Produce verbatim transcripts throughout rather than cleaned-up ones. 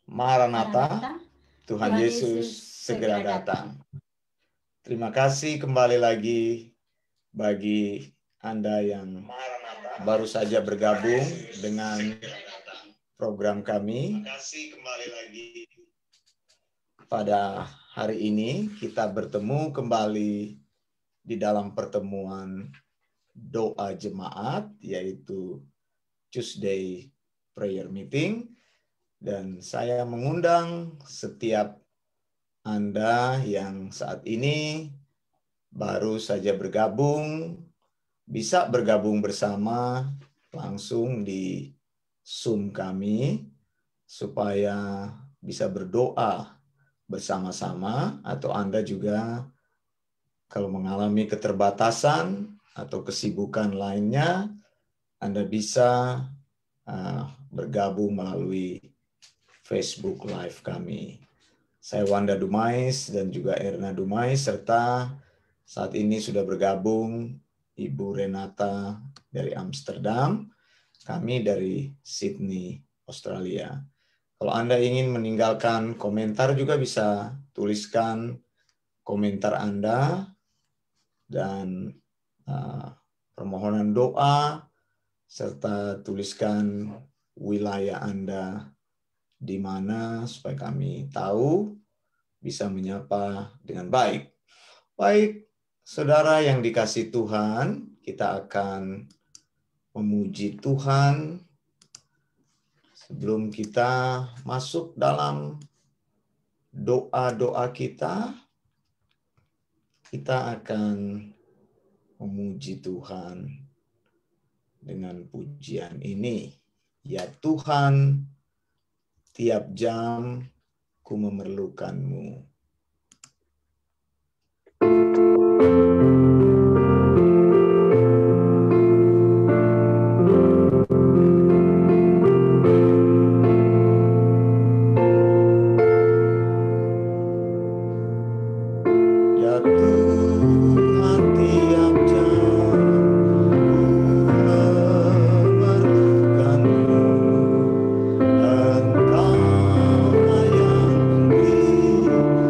Maranatha, Tuhan Yesus segera datang. Terima kasih kembali lagi bagi Anda yang baru saja bergabung dengan program kami. Pada hari ini kita bertemu kembali di dalam pertemuan doa jemaat, yaitu Tuesday Prayer Meeting. Dan saya mengundang setiap Anda yang saat ini baru saja bergabung, bisa bergabung bersama langsung di Zoom kami, supaya bisa berdoa bersama-sama, atau Anda juga kalau mengalami keterbatasan atau kesibukan lainnya, Anda bisa uh, bergabung melalui Facebook Live kami. Saya Wanda Dumais dan juga Erna Dumais, serta saat ini sudah bergabung Ibu Renata dari Amsterdam, kami dari Sydney, Australia. Kalau Anda ingin meninggalkan komentar juga bisa tuliskan komentar Anda dan uh, permohonan doa, serta tuliskan wilayah Anda di mana supaya kami tahu bisa menyapa dengan baik. Baik, saudara yang dikasihi Tuhan, kita akan memuji Tuhan. Sebelum kita masuk dalam doa-doa kita, kita akan memuji Tuhan dengan pujian ini. Ya Tuhan, tiap jam ku memerlukanmu. Ya Tuhan, tiap jam ku memerlukanmu. Engkau yang memberi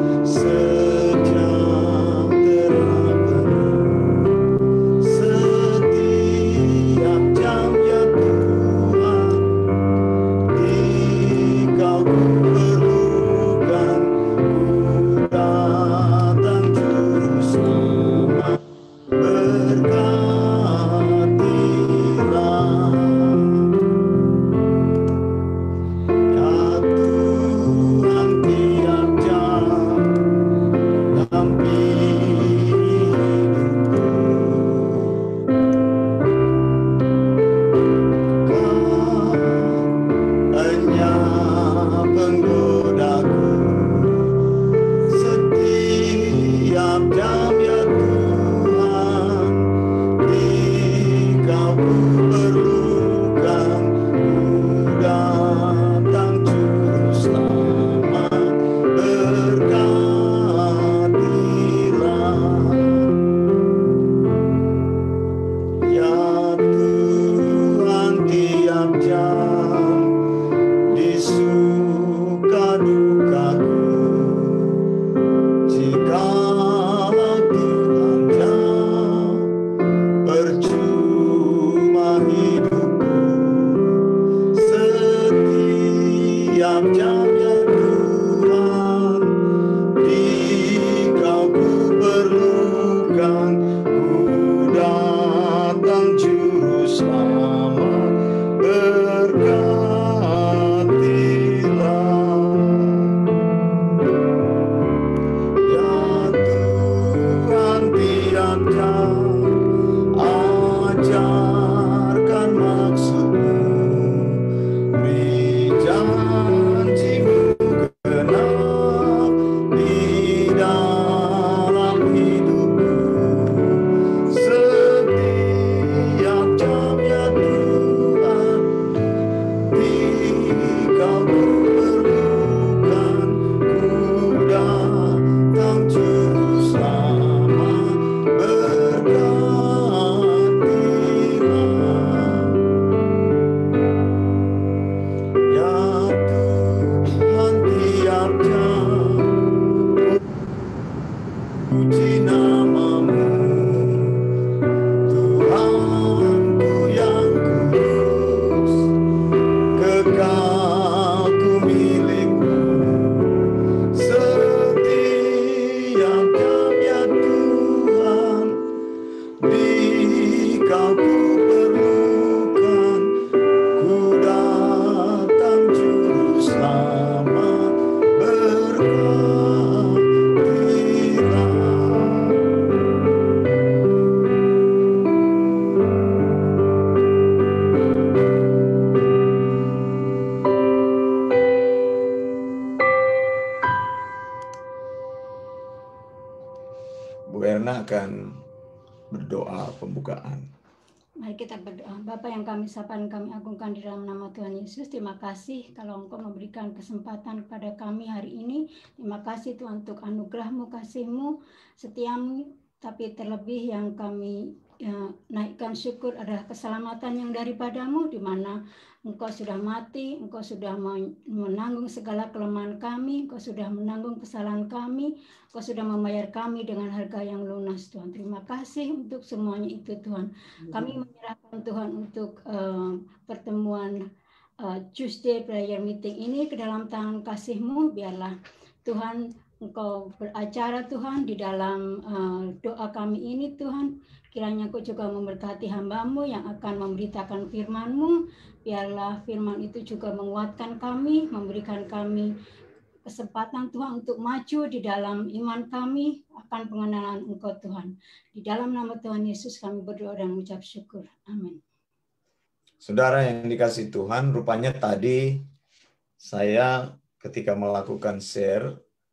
Bu Erna akan berdoa pembukaan. Mari kita berdoa. Bapa yang kami sapa dan kami agungkan di dalam nama Tuhan Yesus, terima kasih kalau Engkau memberikan kesempatan kepada kami hari ini. Terima kasih Tuhan untuk anugerah-Mu, kasih-Mu, setiamu, tapi terlebih yang kami ya, naikkan syukur adalah keselamatan yang daripadamu, di mana Engkau sudah mati, Engkau sudah menanggung segala kelemahan kami, Engkau sudah menanggung kesalahan kami, Engkau sudah membayar kami dengan harga yang lunas, Tuhan. Terima kasih untuk semuanya itu, Tuhan. Kami menyerahkan Tuhan untuk uh, pertemuan uh, Tuesday Prayer Meeting ini ke dalam tangan kasih-Mu. Biarlah Tuhan Engkau beracara Tuhan di dalam uh, doa kami ini, Tuhan. Kiranya Engkau juga memberkati hamba-Mu yang akan memberitakan firman-Mu. Biarlah firman itu juga menguatkan kami, memberikan kami kesempatan Tuhan untuk maju di dalam iman kami akan pengenalan Engkau Tuhan. Di dalam nama Tuhan Yesus kami berdoa dan mengucap syukur. Amin. Saudara yang dikasih Tuhan, rupanya tadi saya ketika melakukan share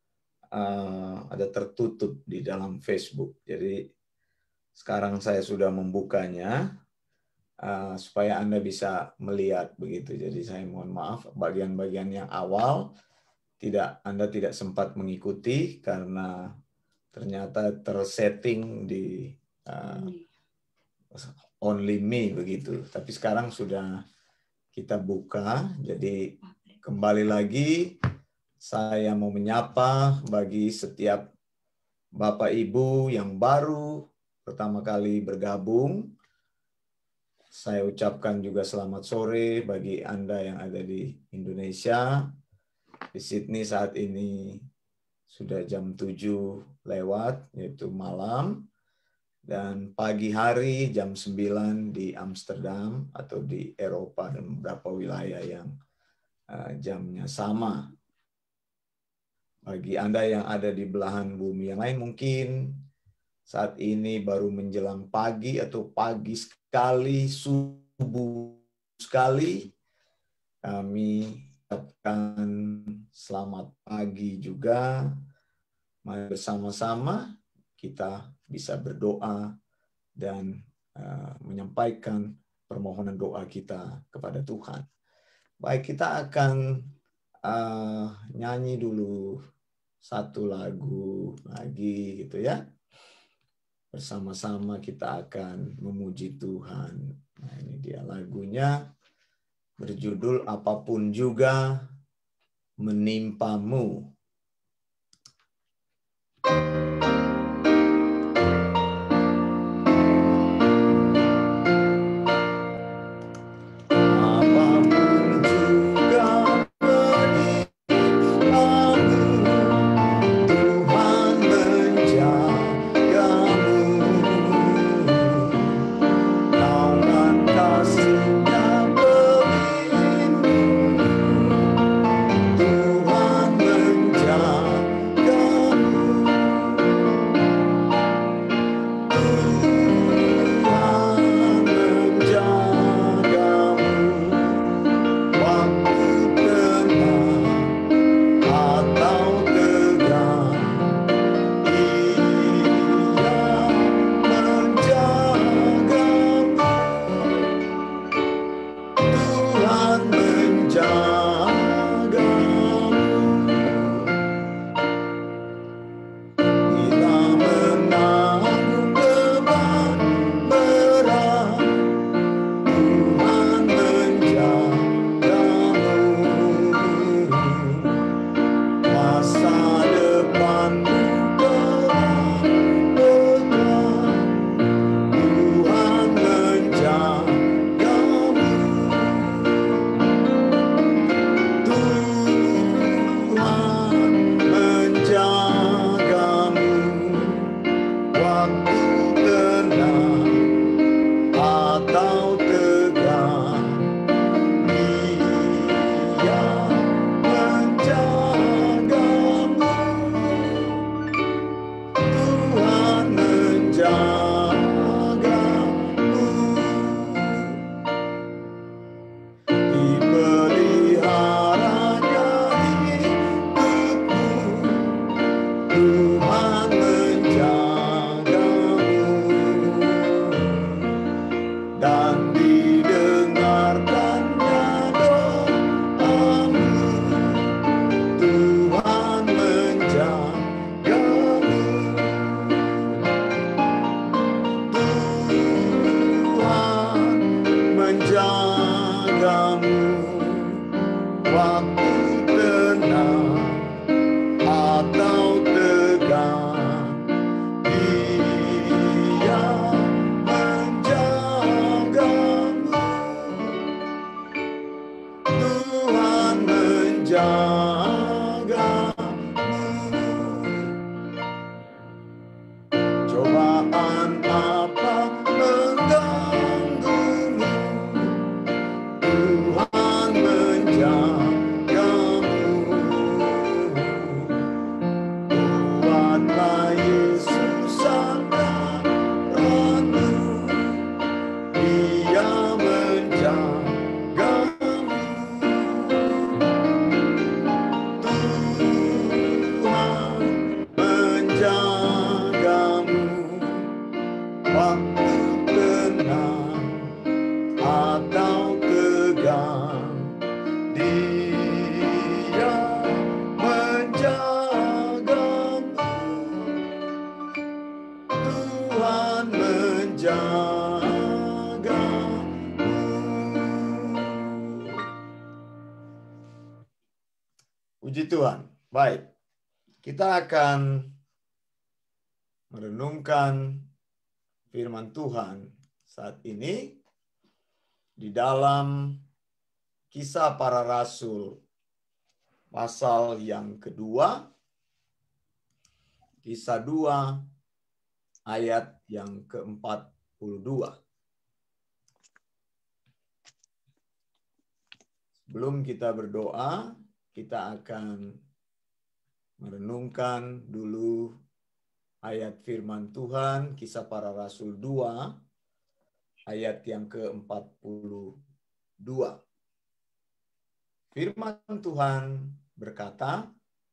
uh, ada tertutup di dalam Facebook. Jadi sekarang saya sudah membukanya uh, supaya Anda bisa melihat begitu. Jadi saya mohon maaf bagian-bagian yang awal tidak Anda tidak sempat mengikuti karena ternyata tersetting di uh, only me begitu. Tapi sekarang sudah kita buka. Jadi kembali lagi saya mau menyapa bagi setiap Bapak Ibu yang baru pertama kali bergabung. Saya ucapkan juga selamat sore bagi Anda yang ada di Indonesia. Di Sydney saat ini sudah jam tujuh lewat, yaitu malam. Dan pagi hari jam sembilan di Amsterdam atau di Eropa dan beberapa wilayah yang uh, jamnya sama. Bagi Anda yang ada di belahan bumi yang lain mungkin saat ini baru menjelang pagi atau pagi sekali, subuh sekali. Kami ucapkan selamat pagi juga. Mari bersama-sama kita bisa berdoa dan uh, menyampaikan permohonan doa kita kepada Tuhan. Baik, kita akan uh, nyanyi dulu satu lagu lagi gitu ya. Bersama-sama kita akan memuji Tuhan. Nah, ini dia lagunya berjudul Apapun Juga Menimpamu. Tuhan menjaga atau tegang, Dia menjagamu. Tuhan menjagamu. Cobaan apa mengganggumu, Tuhan menjagamu. Kuatlah Yesus sandaranmu, Dia menjagamu. Tuhan menjagamu waktu tenang atau tegang, Dia menjagamu. Tuhan menjagamu. Puji Tuhan. Baik, kita akan merenungkan firman Tuhan saat ini di dalam Kisah Para Rasul pasal yang kedua, Kisah dua ayat yang keempat puluh dua. Sebelum kita berdoa, kita akan merenungkan dulu ayat firman Tuhan, Kisah Para Rasul dua, ayat yang keempat puluh dua. Firman Tuhan berkata,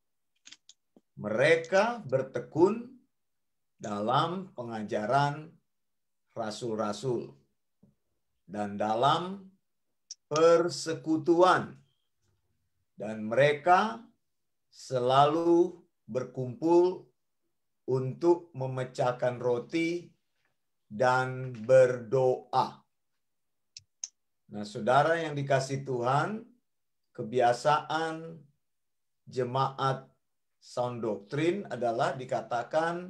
mereka bertekun dalam pengajaran rasul-rasul dan dalam persekutuan, dan mereka selalu berkumpul untuk memecahkan roti dan berdoa. Nah, saudara yang dikasihi Tuhan, kebiasaan jemaat Sound Doctrine adalah dikatakan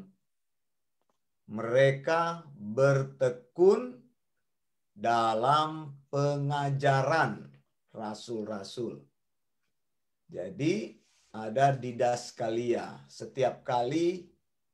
mereka bertekun dalam pengajaran rasul-rasul. Jadi ada didaskalia. Setiap kali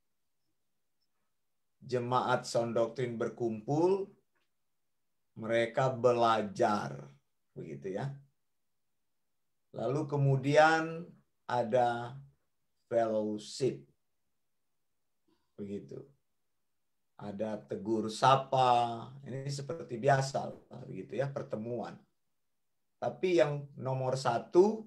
jemaat Sound Doctrine berkumpul, mereka belajar, begitu ya. Lalu kemudian ada fellowship, begitu. Ada tegur sapa, ini seperti biasa, begitu ya, pertemuan. Tapi yang nomor satu,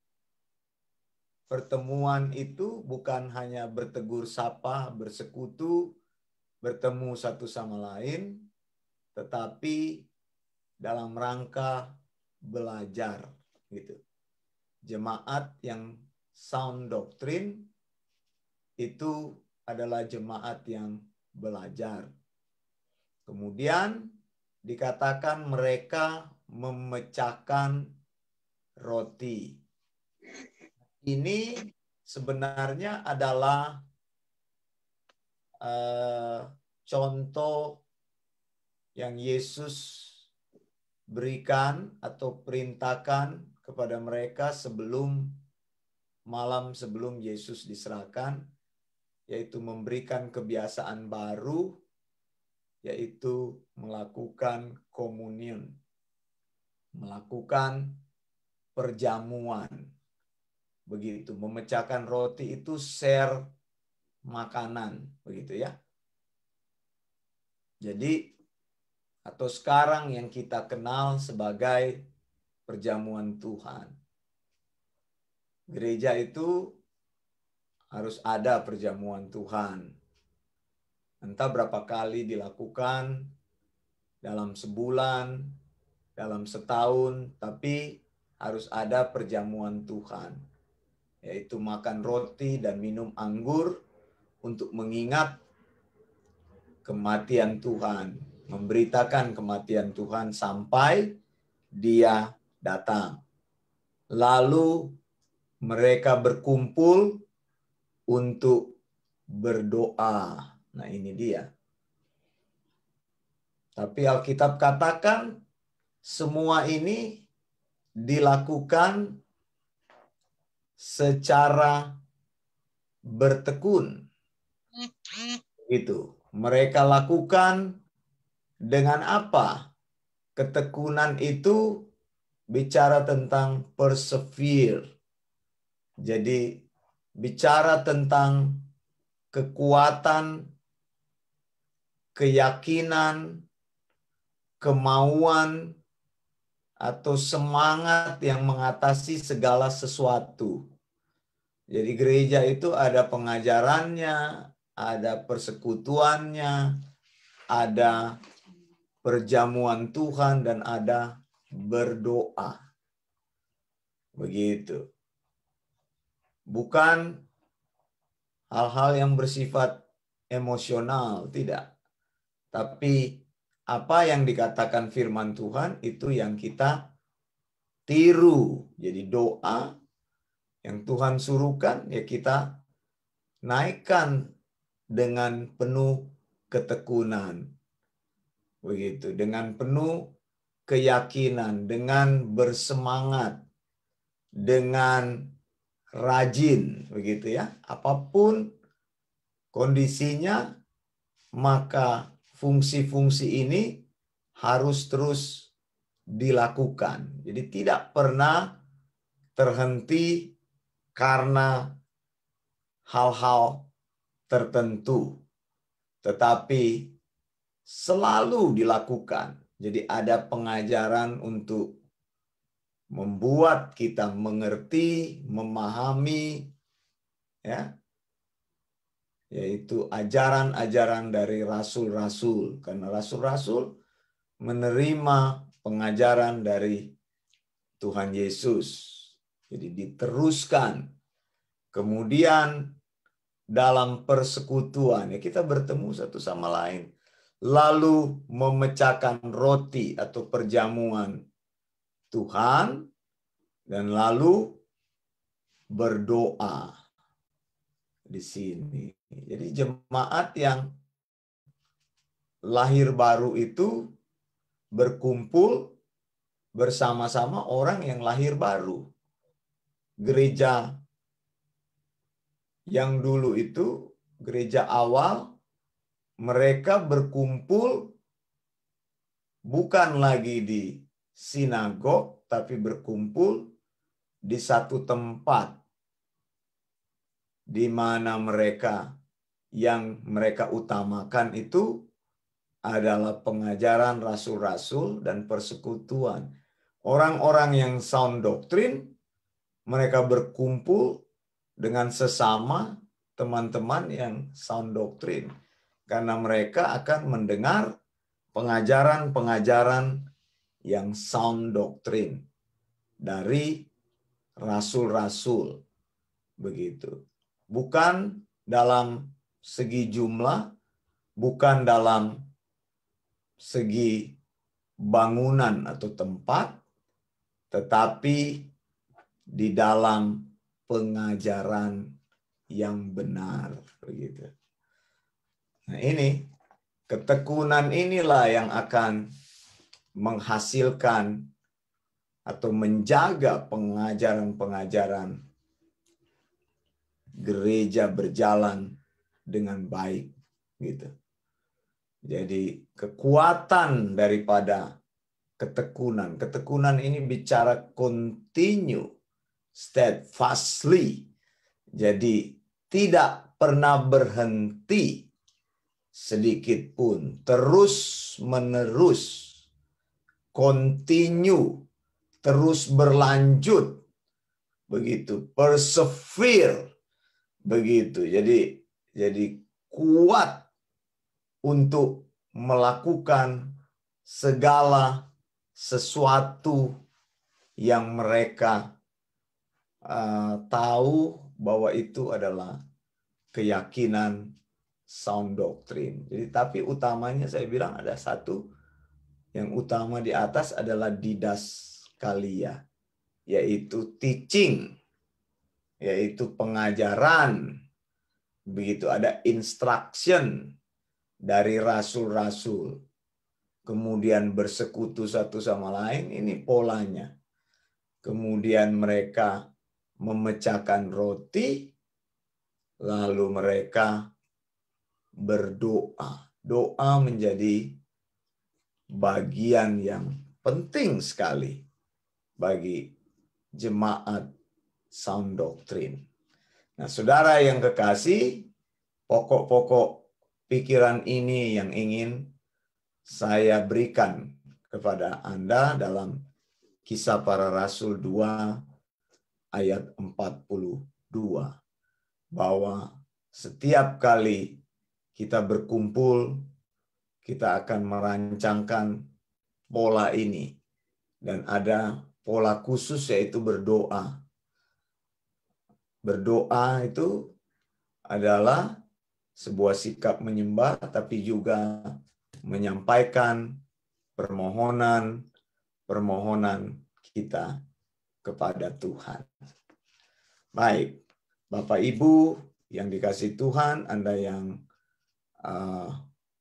pertemuan itu bukan hanya bertegur sapa, bersekutu, bertemu satu sama lain, tetapi dalam rangka belajar, gitu. Jemaat yang Sound Doctrine itu adalah jemaat yang belajar. Kemudian dikatakan mereka memecahkan roti. Ini sebenarnya adalah uh, contoh yang Yesus berikan atau perintahkan kepada mereka sebelum malam sebelum Yesus diserahkan, yaitu memberikan kebiasaan baru, yaitu melakukan komunion, melakukan perjamuan. Begitu, memecahkan roti itu share makanan, begitu ya. Jadi, atau sekarang yang kita kenal sebagai perjamuan Tuhan. Gereja itu harus ada perjamuan Tuhan. Entah berapa kali dilakukan dalam sebulan, dalam setahun, tapi harus ada perjamuan Tuhan. Yaitu makan roti dan minum anggur untuk mengingat kematian Tuhan. Memberitakan kematian Tuhan sampai Dia datang. Lalu mereka berkumpul untuk berdoa. Nah, ini dia. Tapi Alkitab katakan semua ini dilakukan secara bertekun. Itu. Mereka lakukan dengan apa? Ketekunan itu bicara tentang persevere. Jadi bicara tentang kekuatan, keyakinan, kemauan, atau semangat yang mengatasi segala sesuatu. Jadi gereja itu ada pengajarannya, ada persekutuannya, ada perjamuan Tuhan, dan ada berdoa. Begitu. Bukan hal-hal yang bersifat emosional, tidak. Tapi apa yang dikatakan firman Tuhan itu yang kita tiru. Jadi doa yang Tuhan suruhkan ya kita naikkan dengan penuh ketekunan. Begitu, dengan penuh keyakinan, dengan bersemangat, dengan rajin, begitu ya. Apapun kondisinya, maka fungsi-fungsi ini harus terus dilakukan. Jadi tidak pernah terhenti karena hal-hal tertentu, tetapi selalu dilakukan. Jadi ada pengajaran untuk membuat kita mengerti, memahami, ya, yaitu ajaran-ajaran dari rasul-rasul. Karena rasul-rasul menerima pengajaran dari Tuhan Yesus. Jadi diteruskan. Kemudian dalam persekutuan, ya kita bertemu satu sama lain. Lalu memecahkan roti atau perjamuan Tuhan, dan lalu berdoa di sini. Jadi jemaat yang lahir baru itu berkumpul bersama-sama orang yang lahir baru. Gereja yang dulu itu, gereja awal, mereka berkumpul bukan lagi di sinagog, tapi berkumpul di satu tempat di mana mereka yang mereka utamakan itu adalah pengajaran rasul-rasul dan persekutuan. Orang-orang yang sound doctrine, mereka berkumpul dengan sesama teman-teman yang sound doctrine. Karena mereka akan mendengar pengajaran-pengajaran yang sound doctrine dari rasul-rasul. Begitu. Bukan dalam segi jumlah, bukan dalam segi bangunan atau tempat, tetapi di dalam pengajaran yang benar. Begitu. Nah ini, ketekunan inilah yang akan menghasilkan atau menjaga pengajaran-pengajaran gereja berjalan dengan baik, gitu. Jadi kekuatan daripada ketekunan, ketekunan ini bicara continue, steadfastly. Jadi tidak pernah berhenti sedikit pun, terus menerus, continue, terus berlanjut, begitu, persevere, begitu. Jadi jadi kuat untuk melakukan segala sesuatu yang mereka uh, tahu bahwa itu adalah keyakinan sound doctrine. Jadi tapi utamanya saya bilang ada satu yang utama di atas adalah didaskalia, yaitu teaching, yaitu pengajaran, Begitu ada instruction dari rasul-rasul, kemudian bersekutu satu sama lain, ini polanya. Kemudian mereka memecahkan roti, lalu mereka berdoa. Doa menjadi bagian yang penting sekali bagi jemaat Sound Doctrine. Nah, saudara yang kekasih, pokok-pokok pikiran ini yang ingin saya berikan kepada Anda dalam Kisah Para Rasul dua ayat empat puluh dua. Bahwa setiap kali kita berkumpul, kita akan merancangkan pola ini. Dan ada pola khusus yaitu berdoa. Berdoa itu adalah sebuah sikap menyembah, tapi juga menyampaikan permohonan, permohonan kita kepada Tuhan. Baik, Bapak Ibu yang dikasihi Tuhan, Anda yang uh,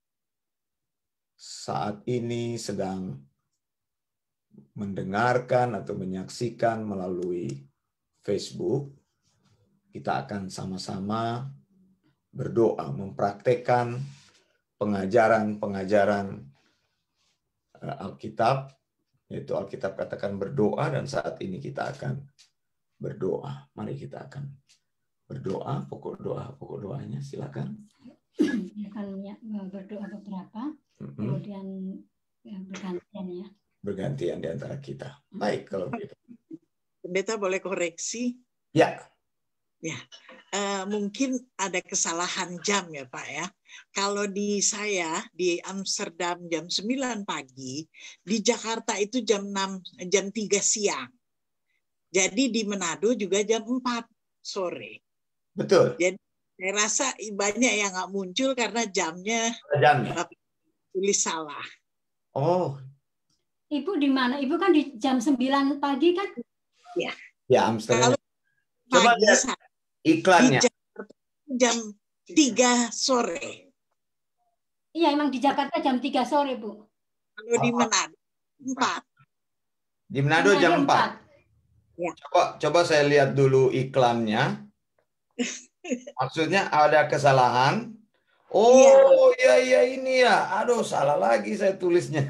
saat ini sedang mendengarkan atau menyaksikan melalui Facebook, kita akan sama-sama berdoa, mempraktekkan pengajaran-pengajaran Alkitab, yaitu Alkitab katakan berdoa, dan saat ini kita akan berdoa. Mari kita akan berdoa, pokok doa, pokok doanya silakan. Akan berdoa beberapa, mm-hmm. kemudian ya, bergantian ya. Bergantian di antara kita. Baik kalau gitu. Pendeta boleh koreksi? Ya. Ya, uh, mungkin ada kesalahan jam ya Pak ya. Kalau di saya di Amsterdam jam sembilan pagi, di Jakarta itu jam enam, jam tiga siang. Jadi di Manado juga jam empat sore. Betul. Jadi saya rasa banyak yang nggak muncul karena jamnya, jamnya. tulis salah. Oh. Ibu di mana? Ibu kan di jam sembilan pagi kan? Ya. Ya, Amsterdam. Kalau coba pagi lihat iklannya. Di Jakarta jam tiga sore. Iya, emang di Jakarta jam tiga sore, Bu. Kalau di Manado empat. Di Manado jam empat. Ya. Coba coba saya lihat dulu iklannya. Maksudnya ada kesalahan. Oh, iya iya ini ya. Aduh, salah lagi saya tulisnya.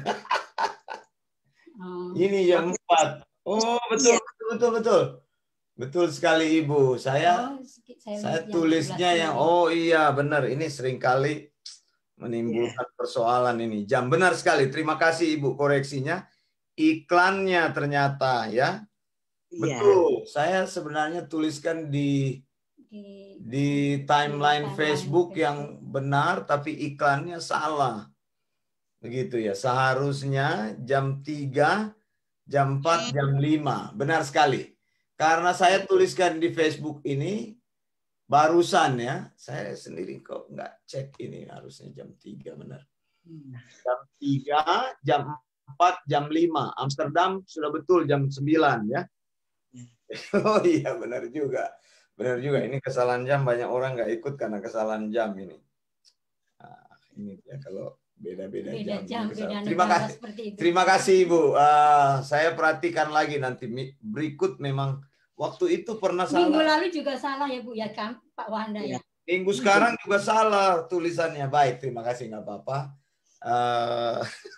Oh. Ini jam empat. Oh, betul, Iya. betul betul betul. Betul sekali Ibu. Saya oh, saya, saya tulisnya yang oh iya benar. Ini seringkali menimbulkan yeah. persoalan ini. Jam benar sekali. Terima kasih Ibu koreksinya. Iklannya ternyata ya. Yeah. Betul. Saya sebenarnya tuliskan di di, di timeline di Facebook, Facebook yang benar, tapi iklannya salah. Begitu ya. Seharusnya jam tiga, jam empat, jam lima. Benar sekali. Karena saya tuliskan di Facebook ini barusan ya, saya sendiri kok nggak cek ini, harusnya jam tiga benar. Jam tiga, jam empat, jam lima. Amsterdam sudah betul jam sembilan ya. Oh iya benar juga. Benar juga, ini kesalahan jam, banyak orang nggak ikut karena kesalahan jam ini. Nah, ini ya kalau beda-beda beda jam. jam beda terima kasih. Itu. Terima kasih Ibu. Uh, saya perhatikan lagi nanti berikut memang waktu itu pernah salah. Minggu lalu juga salah ya Bu ya kan Pak Wanda ya. Minggu sekarang juga salah tulisannya. Baik, terima kasih nggak apa-apa. Uh,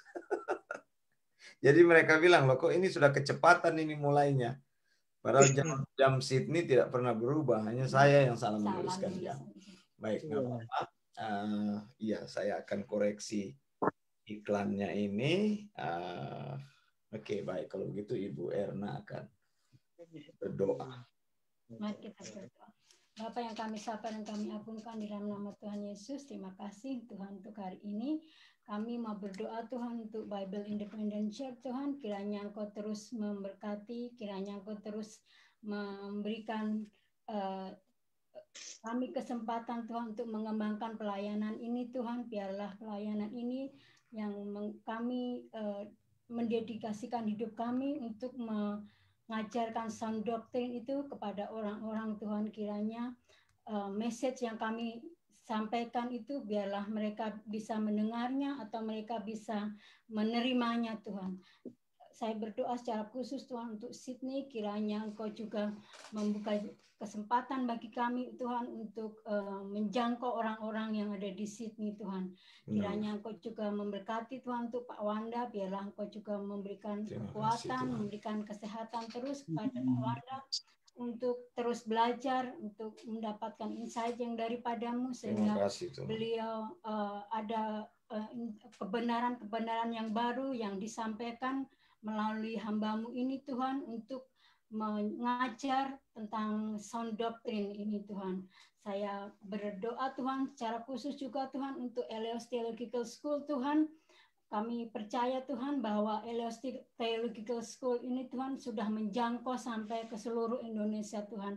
jadi mereka bilang loh kok ini sudah kecepatan ini mulainya. Padahal jam, jam Sydney tidak pernah berubah, hanya saya yang salah menuliskan jam. Baik, nggak apa-apa. Uh, iya, saya akan koreksi iklannya ini. Uh, Oke, okay, baik. Kalau begitu Ibu Erna akan berdoa. Mari kita berdoa. Bapa yang kami sapa dan kami agungkan di dalam nama Tuhan Yesus, terima kasih Tuhan untuk hari ini. Kami mau berdoa Tuhan untuk Bible Independent Church Tuhan, kiranya Engkau terus memberkati, kiranya Engkau terus memberikan uh, kami kesempatan Tuhan untuk mengembangkan pelayanan ini Tuhan, biarlah pelayanan ini yang kami uh, mendedikasikan hidup kami untuk mengajarkan sound doctrine itu kepada orang-orang Tuhan, kiranya uh, message yang kami sampaikan itu biarlah mereka bisa mendengarnya atau mereka bisa menerimanya Tuhan. Saya berdoa secara khusus Tuhan untuk Sydney, kiranya Engkau juga membuka kesempatan bagi kami Tuhan untuk uh, menjangkau orang-orang yang ada di Sydney Tuhan. Kiranya Engkau juga memberkati Tuhan untuk Pak Wanda, biarlah Engkau juga memberikan kekuatan, memberikan kesehatan terus kepada Pak Wanda untuk terus belajar, untuk mendapatkan insight yang daripadamu sehingga beliau uh, ada uh, kebenaran-kebenaran yang baru yang disampaikan melalui hamba-Mu ini Tuhan untuk mengajar tentang sound doctrine ini Tuhan. Saya berdoa Tuhan secara khusus juga Tuhan untuk Elios Theological School Tuhan. Kami percaya Tuhan bahwa Elios Theological School ini Tuhan sudah menjangkau sampai ke seluruh Indonesia Tuhan.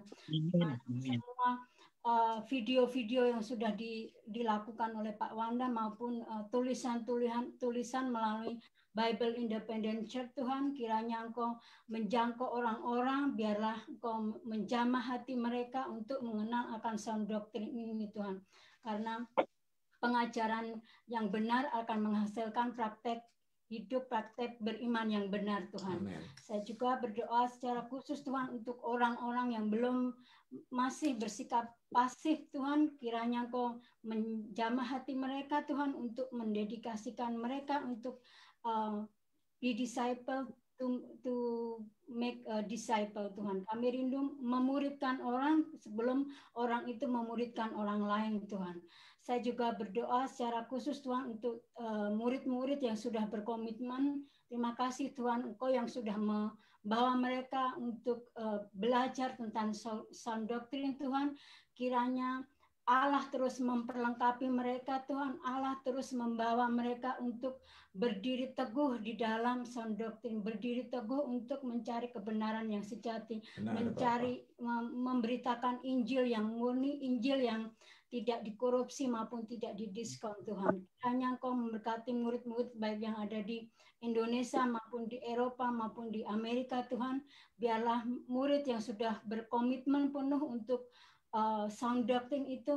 Semua uh, video-video yang sudah di, dilakukan oleh Pak Wanda maupun uh, tulisan-tulisan tulisan melalui Bible Independent Church Tuhan, kiranya Engkau menjangkau orang-orang, biarlah Engkau menjamah hati mereka untuk mengenal akan sound doctrine ini Tuhan. Karena pengajaran yang benar akan menghasilkan praktek hidup, praktek beriman yang benar Tuhan. Amen. Saya juga berdoa secara khusus Tuhan untuk orang-orang yang belum masih bersikap pasif Tuhan, kiranya Engkau menjamah hati mereka Tuhan untuk mendedikasikan mereka untuk Uh, be disciple to, to make a disciple Tuhan. Kami rindu memuridkan orang sebelum orang itu memuridkan orang lain Tuhan. Saya juga berdoa secara khusus Tuhan untuk uh, murid-murid yang sudah berkomitmen. Terima kasih Tuhan Engkau yang sudah membawa mereka untuk uh, belajar tentang sound doctrine Tuhan. Kiranya Allah terus memperlengkapi mereka Tuhan. Allah terus membawa mereka untuk berdiri teguh di dalam sound doctrine, berdiri teguh untuk mencari kebenaran yang sejati, benar, mencari mem memberitakan Injil yang murni, Injil yang tidak dikorupsi maupun tidak didiskon Tuhan. Kiranya Engkau memberkati murid-murid baik yang ada di Indonesia maupun di Eropa maupun di Amerika Tuhan. Biarlah murid yang sudah berkomitmen penuh untuk Uh, sound doctrine itu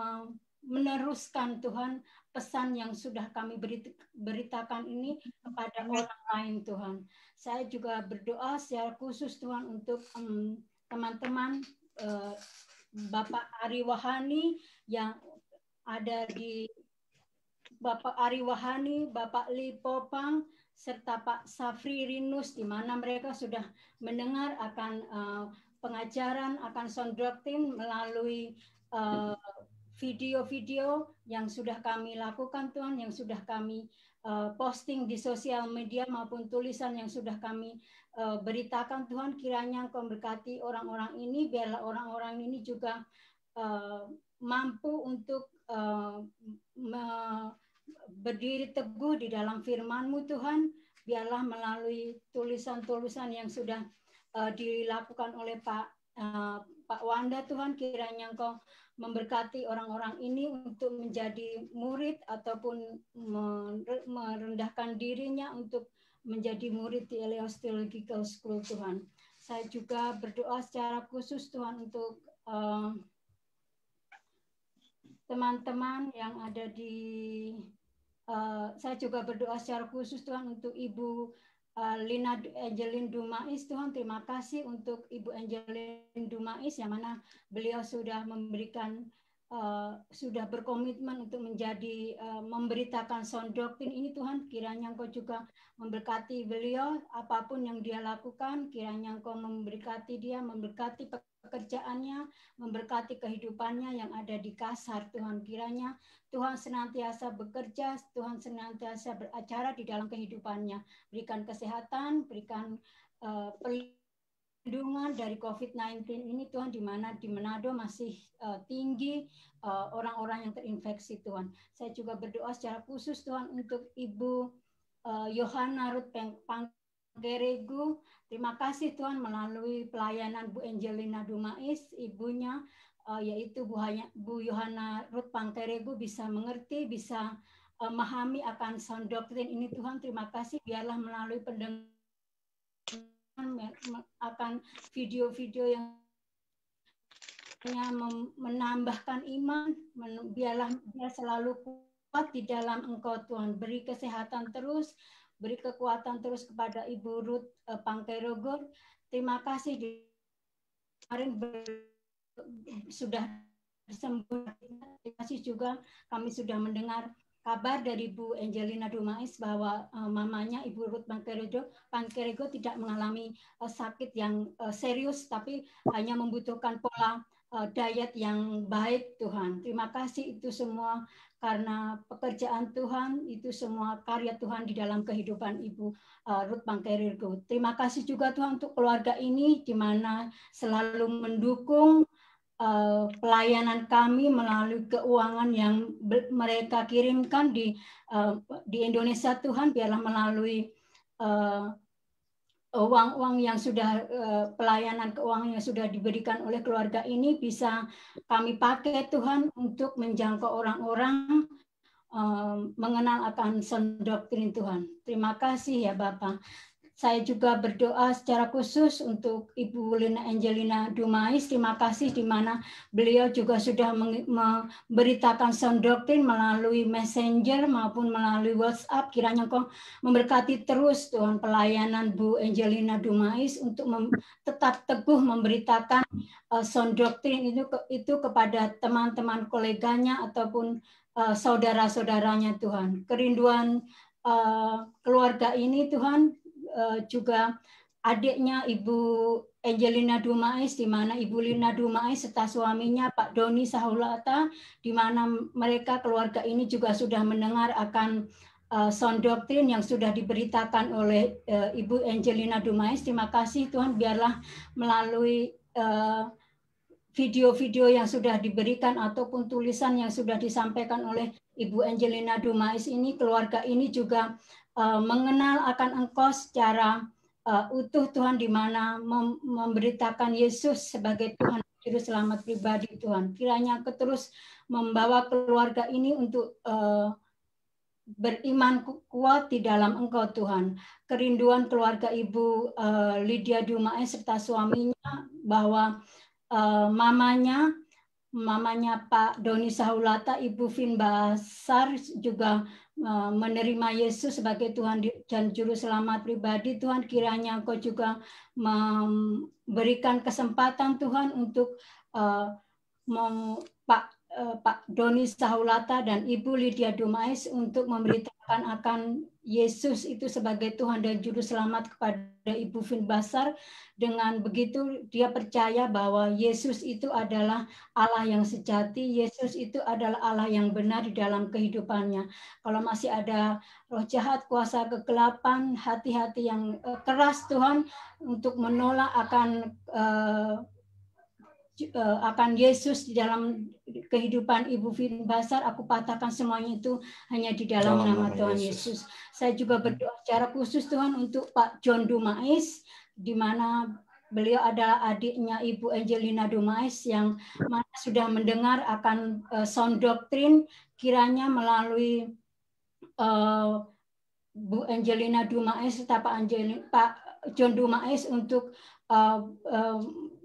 meneruskan Tuhan pesan yang sudah kami beritakan ini kepada orang lain Tuhan. Saya juga berdoa secara khusus Tuhan untuk teman-teman um, uh, Bapak Ari Wahani yang ada di Bapak Ari Wahani, Bapak Li Popang, serta Pak Safri Rinus, di mana mereka sudah mendengar akan uh, pengajaran akan sound doctrine melalui video-video uh, yang sudah kami lakukan Tuhan, yang sudah kami uh, posting di sosial media maupun tulisan yang sudah kami uh, beritakan Tuhan. Kiranya Engkau memberkati orang-orang ini, biarlah orang-orang ini juga uh, mampu untuk uh, berdiri teguh di dalam firman-Mu Tuhan. Biarlah melalui tulisan-tulisan yang sudah Uh, dilakukan oleh Pak uh, Pak Wanda Tuhan, kiranya Engkau memberkati orang-orang ini untuk menjadi murid ataupun merendahkan dirinya untuk menjadi murid di Elios Theological School Tuhan. Saya juga berdoa secara khusus Tuhan untuk teman-teman uh, yang ada di uh, saya juga berdoa secara khusus Tuhan untuk Ibu Uh, Lina Angelin Dumais Tuhan, terima kasih untuk Ibu Angelin Dumais yang mana beliau sudah memberikan uh, sudah berkomitmen untuk menjadi uh, memberitakan sound doctrine ini Tuhan. Kiranya Engkau juga memberkati beliau apapun yang dia lakukan, kiranya Engkau memberkati dia, memberkati pekerjaannya, memberkati kehidupannya yang ada di Kasar Tuhan. Kiranya Tuhan senantiasa bekerja, Tuhan senantiasa beracara di dalam kehidupannya. Berikan kesehatan, berikan uh, perlindungan dari covid sembilan belas ini Tuhan, di mana di Manado masih uh, tinggi orang-orang uh, yang terinfeksi Tuhan. Saya juga berdoa secara khusus Tuhan untuk Ibu uh, Yohana Ruth Pangkeregu. Terima kasih Tuhan melalui pelayanan Bu Angelina Dumais, ibunya, Uh, yaitu Bu Yohana Ruth Pangkeregu bisa mengerti, bisa uh, memahami akan sound doctrine ini Tuhan. Terima kasih, biarlah melalui pendengaran akan video-video yang hanya menambahkan iman, biarlah dia selalu kuat di dalam Engkau Tuhan. Beri kesehatan terus, beri kekuatan terus kepada Ibu Ruth uh, Pangkerogo. Terima kasih di kemarin sudah sembuh. Terima kasih juga kami sudah mendengar kabar dari Bu Angelina Dumais bahwa uh, mamanya Ibu Ruth Pangkerego, Pangkerego tidak mengalami uh, sakit yang uh, serius, tapi hanya membutuhkan pola uh, diet yang baik, Tuhan. Terima kasih itu semua karena pekerjaan Tuhan, itu semua karya Tuhan di dalam kehidupan Ibu uh, Ruth Pangkerego. Terima kasih juga Tuhan untuk keluarga ini, di mana selalu mendukung Uh, pelayanan kami melalui keuangan yang mereka kirimkan di uh, di Indonesia, Tuhan. Biarlah melalui uang-uang uh, yang sudah uh, pelayanan keuangan yang sudah diberikan oleh keluarga ini bisa kami pakai, Tuhan, untuk menjangkau orang-orang uh, mengenal akan sound doktrin, Tuhan. Terima kasih ya Bapak. Saya juga berdoa secara khusus untuk Ibu Lina Angelina Dumais. Terima kasih di mana beliau juga sudah memberitakan sound doktrin melalui messenger maupun melalui WhatsApp. Kiranya Kau memberkati terus Tuhan pelayanan Bu Angelina Dumais untuk tetap teguh memberitakan uh, sound doktrin itu, itu kepada teman-teman koleganya ataupun uh, saudara-saudaranya, Tuhan. Kerinduan uh, keluarga ini, Tuhan, Uh, juga adiknya Ibu Angelina Dumais, di mana Ibu Lina Dumais serta suaminya Pak Doni Sahulata, di mana mereka keluarga ini juga sudah mendengar akan uh, sound doktrin yang sudah diberitakan oleh uh, Ibu Angelina Dumais. Terima kasih Tuhan, biarlah melalui uh, video-video yang sudah diberikan ataupun tulisan yang sudah disampaikan oleh Ibu Angelina Dumais ini, keluarga ini juga Uh, mengenal akan Engkau secara uh, utuh, Tuhan, di mana mem memberitakan Yesus sebagai Tuhan Juru Selamat pribadi, Tuhan. Kiranya Engkau terus membawa keluarga ini untuk uh, beriman kuat di dalam Engkau, Tuhan. Kerinduan keluarga Ibu uh, Lydia Dumais serta suaminya, bahwa uh, mamanya mamanya Pak Doni Sahulata, Ibu Vin Basar juga menerima Yesus sebagai Tuhan dan Juru Selamat pribadi, Tuhan. Kiranya Engkau juga memberikan kesempatan, Tuhan, untuk uh, mem, Pak uh, Pak Doni Sahulata dan Ibu Lydia Dumais untuk memberitakan akan Yesus itu sebagai Tuhan dan Juru Selamat kepada Ibu Vin Basar. Dengan begitu dia percaya bahwa Yesus itu adalah Allah yang sejati, Yesus itu adalah Allah yang benar di dalam kehidupannya. Kalau masih ada roh jahat, kuasa kegelapan, hati-hati yang uh, keras, Tuhan, untuk menolak akan uh, uh, akan Yesus di dalam kehidupan Ibu Vin Basar, aku patahkan semuanya itu hanya di dalam, dalam nama, nama Tuhan Yesus. Yesus. Saya juga berdoa secara khusus, Tuhan, untuk Pak John Dumais, di mana beliau adalah adiknya Ibu Angelina Dumais yang mana sudah mendengar akan uh, sound doktrin. Kiranya melalui uh, Bu Angelina Dumais serta Pak, Angelina, Pak John Dumais untuk uh, uh,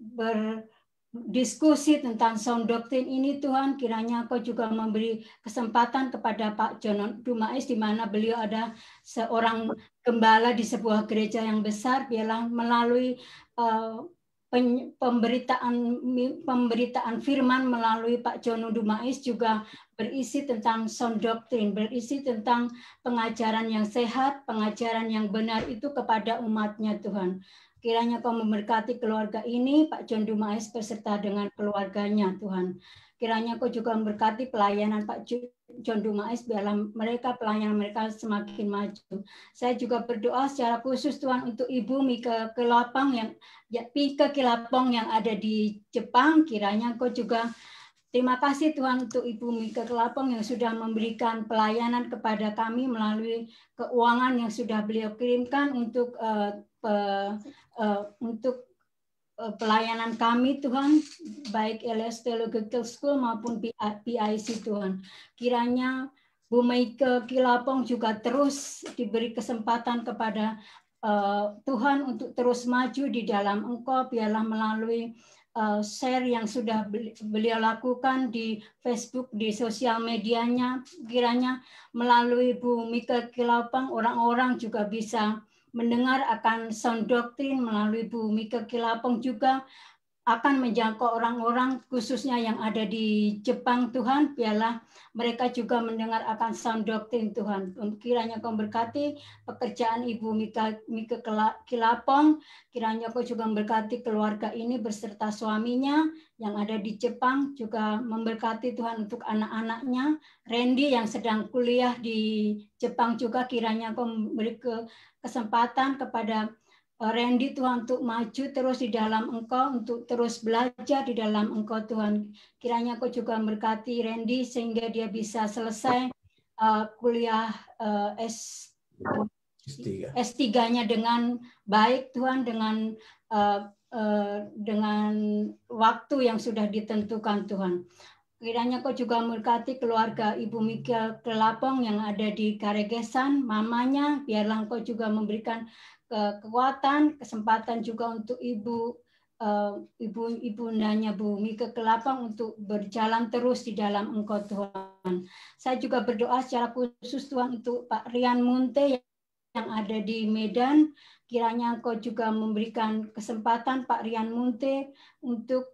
berdiskusi tentang sound doktrin ini, Tuhan. Kiranya Kau juga memberi kesempatan kepada Pak John Dumais, di mana beliau ada seorang gembala di sebuah gereja yang besar. Biarlah melalui uh, pemberitaan pemberitaan firman melalui Pak John Dumais juga berisi tentang sound doktrin, berisi tentang pengajaran yang sehat, pengajaran yang benar itu kepada umatnya, Tuhan. Kiranya Kau memberkati keluarga ini, Pak John Dumais beserta dengan keluarganya, Tuhan. Kiranya Kau juga memberkati pelayanan Pak John Dumais, biarlah mereka, pelayanan mereka semakin maju. Saya juga berdoa secara khusus, Tuhan, untuk Ibu Mika Kelapang yang ya, Mika Kelapang yang ada di Jepang. Kiranya Kau juga, terima kasih Tuhan untuk Ibu Mika Kelapang yang sudah memberikan pelayanan kepada kami melalui keuangan yang sudah beliau kirimkan untuk uh, uh, uh, untuk pelayanan kami, Tuhan, baik L S Theological School maupun P I C, Tuhan. Kiranya Bu Meike Kilapong juga terus diberi kesempatan kepada uh, Tuhan untuk terus maju di dalam Engkau. Biarlah melalui uh, share yang sudah beliau lakukan di Facebook, di sosial medianya. Kiranya melalui Bu Mika Kilapong, orang-orang juga bisa mendengar akan sound doctrine. Melalui Bu Mika Kilapong juga akan menjangkau orang-orang khususnya yang ada di Jepang, Tuhan. Biarlah mereka juga mendengar akan sound doctrine, Tuhan. Kiranya Kau berkati pekerjaan Ibu Mika, Mika Kilapong. Kiranya Kau juga memberkati keluarga ini beserta suaminya yang ada di Jepang. Juga memberkati Tuhan untuk anak-anaknya. Randy yang sedang kuliah di Jepang juga, kiranya Kau memberi kesempatan kepada Randy, Tuhan, untuk maju terus di dalam Engkau, untuk terus belajar di dalam Engkau, Tuhan. Kiranya Kau juga memberkati Randy sehingga dia bisa selesai uh, kuliah uh, S, S tiga-nya dengan baik, Tuhan, dengan uh, uh, dengan waktu yang sudah ditentukan, Tuhan. Kiranya Kau juga memberkati keluarga Ibu Mika Kilapong yang ada di Karegesan, mamanya. Biarlah Engkau juga memberikan kekuatan, kesempatan juga untuk ibu uh, ibu ibundanya Bu Mika Kilapong untuk berjalan terus di dalam Engkau, Tuhan. Saya juga berdoa secara khusus, Tuhan, untuk Pak Rian Munte yang ada di Medan. Kiranya Engkau juga memberikan kesempatan Pak Rian Munte untuk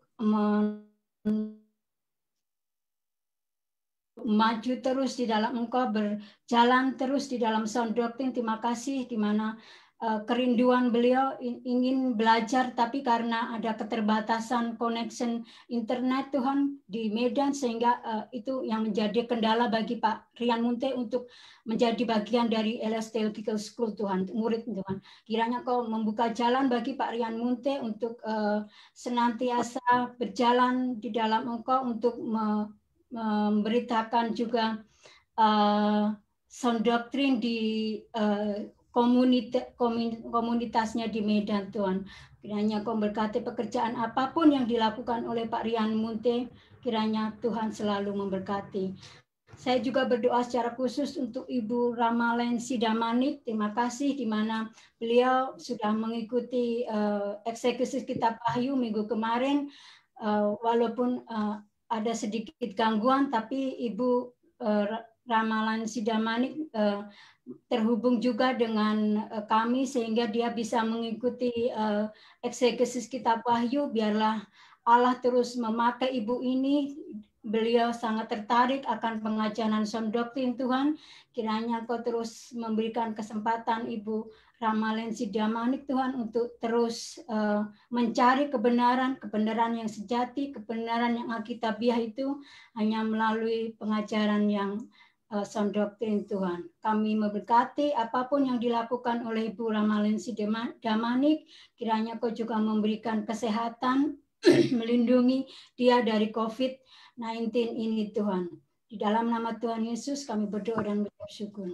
maju terus di dalam Engkau, berjalan terus di dalam sound doctrine. Terima kasih, di mana uh, kerinduan beliau ingin belajar, tapi karena ada keterbatasan connection internet, Tuhan, di Medan, sehingga uh, itu yang menjadi kendala bagi Pak Rian Munte untuk menjadi bagian dari L S Theological School, Tuhan, murid, Tuhan. Kiranya Kau membuka jalan bagi Pak Rian Munte untuk uh, senantiasa berjalan di dalam Engkau, untuk me memberitakan juga uh, sound doctrine di uh, komunitas, komunitasnya di Medan, Tuhan. Kiranya Kau berkati pekerjaan apapun yang dilakukan oleh Pak Rian Munte, kiranya Tuhan selalu memberkati. Saya juga berdoa secara khusus untuk Ibu Ramalen Sidamanik. Terima kasih, di mana beliau sudah mengikuti uh, eksekusi kitab Wahyu minggu kemarin, uh, walaupun uh, ada sedikit gangguan, tapi Ibu uh, Ramalan Sidamanik uh, terhubung juga dengan uh, kami sehingga dia bisa mengikuti uh, eksekusi kitab Wahyu. Biarlah Allah terus memakai Ibu ini. Beliau sangat tertarik akan pengajaran sound doctrine, Tuhan. Kiranya Kau terus memberikan kesempatan Ibu Ramalen Sidamanik, Tuhan, untuk terus uh, mencari kebenaran, kebenaran yang sejati, kebenaran yang alkitabiah itu hanya melalui pengajaran yang uh, sound doctrine, Tuhan. Kami memberkati apapun yang dilakukan oleh Ibu Ramalen Sidamanik. Kiranya Kau juga memberikan kesehatan, melindungi dia dari covid sembilan belas ini, Tuhan. Di dalam nama Tuhan Yesus kami berdoa dan bersyukur.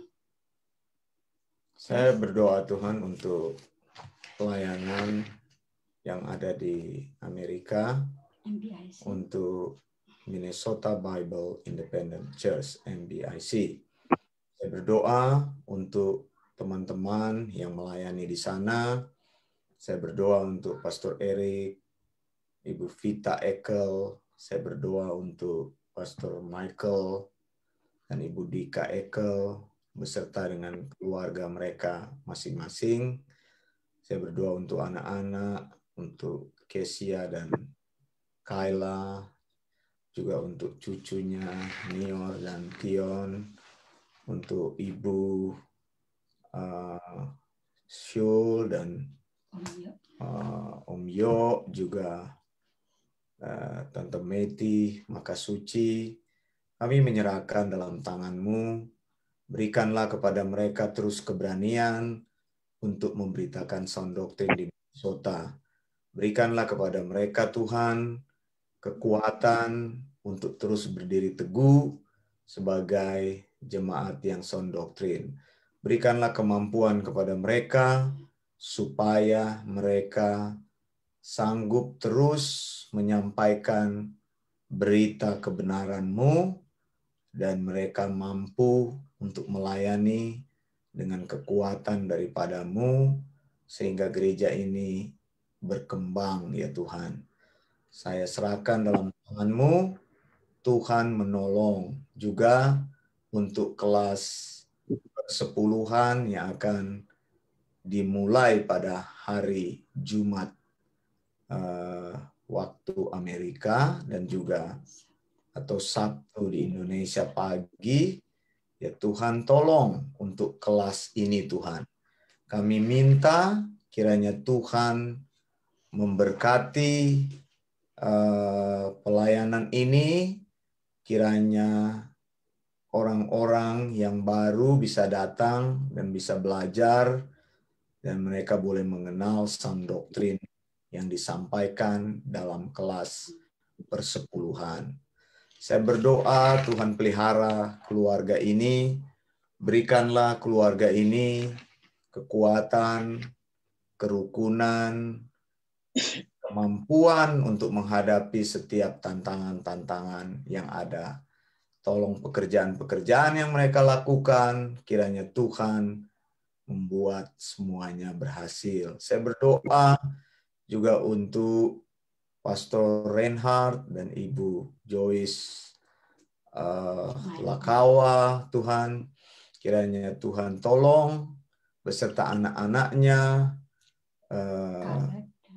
Saya berdoa, Tuhan, untuk pelayanan yang ada di Amerika, M B I C, untuk Minnesota Bible Independent Church, M B I C. Saya berdoa untuk teman-teman yang melayani di sana. Saya berdoa untuk Pastor Eric, Ibu Vita Ekel. Saya berdoa untuk Pastor Michael dan Ibu Dika Ekel, beserta dengan keluarga mereka masing-masing. Saya berdoa untuk anak-anak, untuk Kesia dan Kayla, juga untuk cucunya Nior dan Tion, untuk Ibu uh, Syul dan uh, Om Yo, juga uh, Tante Meti, Makasuci. Kami menyerahkan dalam tangan-Mu. Berikanlah kepada mereka terus keberanian untuk memberitakan sound doctrine di Minnesota. Berikanlah kepada mereka, Tuhan, kekuatan untuk terus berdiri teguh sebagai jemaat yang sound doctrine. Berikanlah kemampuan kepada mereka supaya mereka sanggup terus menyampaikan berita kebenaran-Mu, dan mereka mampu untuk melayani dengan kekuatan daripada-Mu, sehingga gereja ini berkembang, ya Tuhan. Saya serahkan dalam tangan-Mu, Tuhan menolong juga untuk kelas persepuluhan yang akan dimulai pada hari Jumat uh, waktu Amerika dan juga atau Sabtu di Indonesia pagi. Ya Tuhan, tolong untuk kelas ini Tuhan. Kami minta kiranya Tuhan memberkati uh, pelayanan ini, kiranya orang-orang yang baru bisa datang dan bisa belajar, dan mereka boleh mengenal sound doktrin yang disampaikan dalam kelas persepuluhan. Saya berdoa Tuhan pelihara keluarga ini, berikanlah keluarga ini kekuatan, kerukunan, kemampuan untuk menghadapi setiap tantangan-tantangan yang ada. Tolong pekerjaan-pekerjaan yang mereka lakukan, kiranya Tuhan membuat semuanya berhasil. Saya berdoa juga untuk Pastor Reinhard dan Ibu Joyce uh, Lakawa, Tuhan. Kiranya Tuhan tolong beserta anak-anaknya, uh,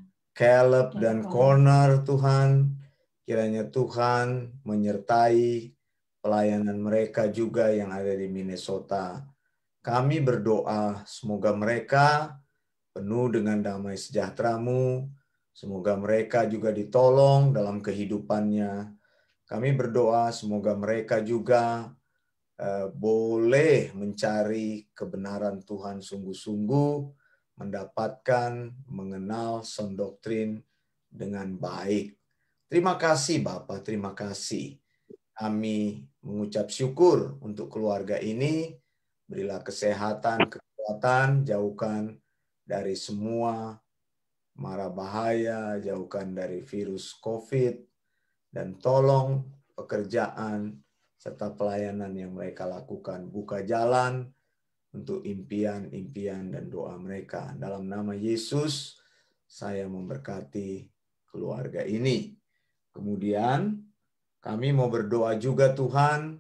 Caleb dan Connor, Tuhan. Kiranya Tuhan menyertai pelayanan mereka juga yang ada di Minnesota. Kami berdoa semoga mereka penuh dengan damai sejahtera-Mu. Semoga mereka juga ditolong dalam kehidupannya. Kami berdoa semoga mereka juga uh, boleh mencari kebenaran Tuhan sungguh-sungguh, mendapatkan, mengenal sound doktrin dengan baik. Terima kasih Bapak, terima kasih. Kami mengucap syukur untuk keluarga ini. Berilah kesehatan, kekuatan, jauhkan dari semua mara bahaya, jauhkan dari virus COVID, dan tolong pekerjaan serta pelayanan yang mereka lakukan. Buka jalan untuk impian-impian dan doa mereka. Dalam nama Yesus, saya memberkati keluarga ini. Kemudian, kami mau berdoa juga Tuhan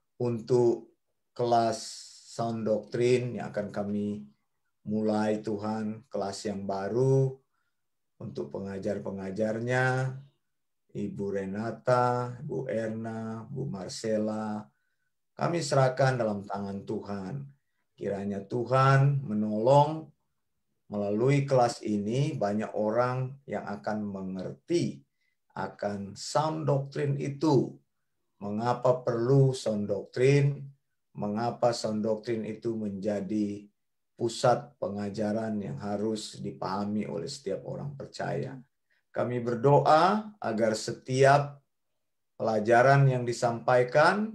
untuk kelas sound doktrin yang akan kami mulai Tuhan, kelas yang baru untuk pengajar-pengajarnya, Ibu Renata, Bu Erna, Bu Marcella. Kami serahkan dalam tangan Tuhan. Kiranya Tuhan menolong melalui kelas ini banyak orang yang akan mengerti akan sound doktrin itu. Mengapa perlu sound doktrin? Mengapa sound doktrin itu menjadi pusat pengajaran yang harus dipahami oleh setiap orang percaya. Kami berdoa agar setiap pelajaran yang disampaikan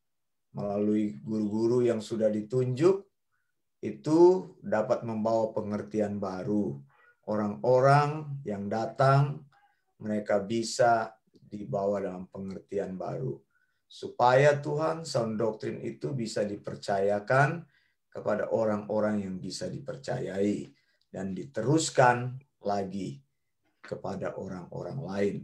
melalui guru-guru yang sudah ditunjuk itu dapat membawa pengertian baru. Orang-orang yang datang, mereka bisa dibawa dalam pengertian baru. Supaya Tuhan, sound doktrin itu bisa dipercayakan kepada orang-orang yang bisa dipercayai dan diteruskan lagi kepada orang-orang lain.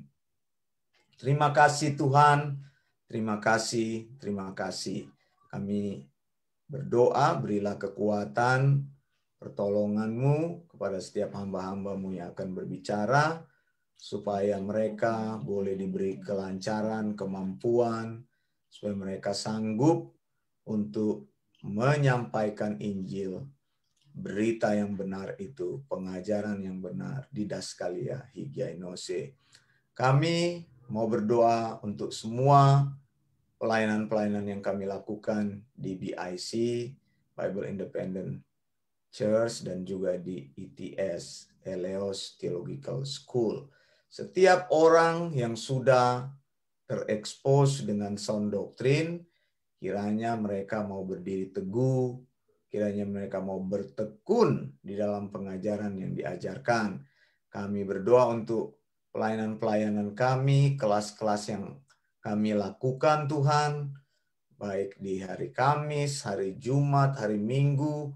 Terima kasih Tuhan, terima kasih, terima kasih. Kami berdoa, berilah kekuatan, pertolongan-Mu kepada setiap hamba-hamba-Mu yang akan berbicara, supaya mereka boleh diberi kelancaran, kemampuan, supaya mereka sanggup untuk menyampaikan Injil, berita yang benar itu, pengajaran yang benar, didaskalia higienose. Kami mau berdoa untuk semua pelayanan-pelayanan yang kami lakukan di B I C, Bible Independent Church, dan juga di E T S, Eleos Theological School. Setiap orang yang sudah terekspos dengan sound doktrin, kiranya mereka mau berdiri teguh, kiranya mereka mau bertekun di dalam pengajaran yang diajarkan. Kami berdoa untuk pelayanan-pelayanan kami, kelas-kelas yang kami lakukan Tuhan, baik di hari Kamis, hari Jumat, hari Minggu,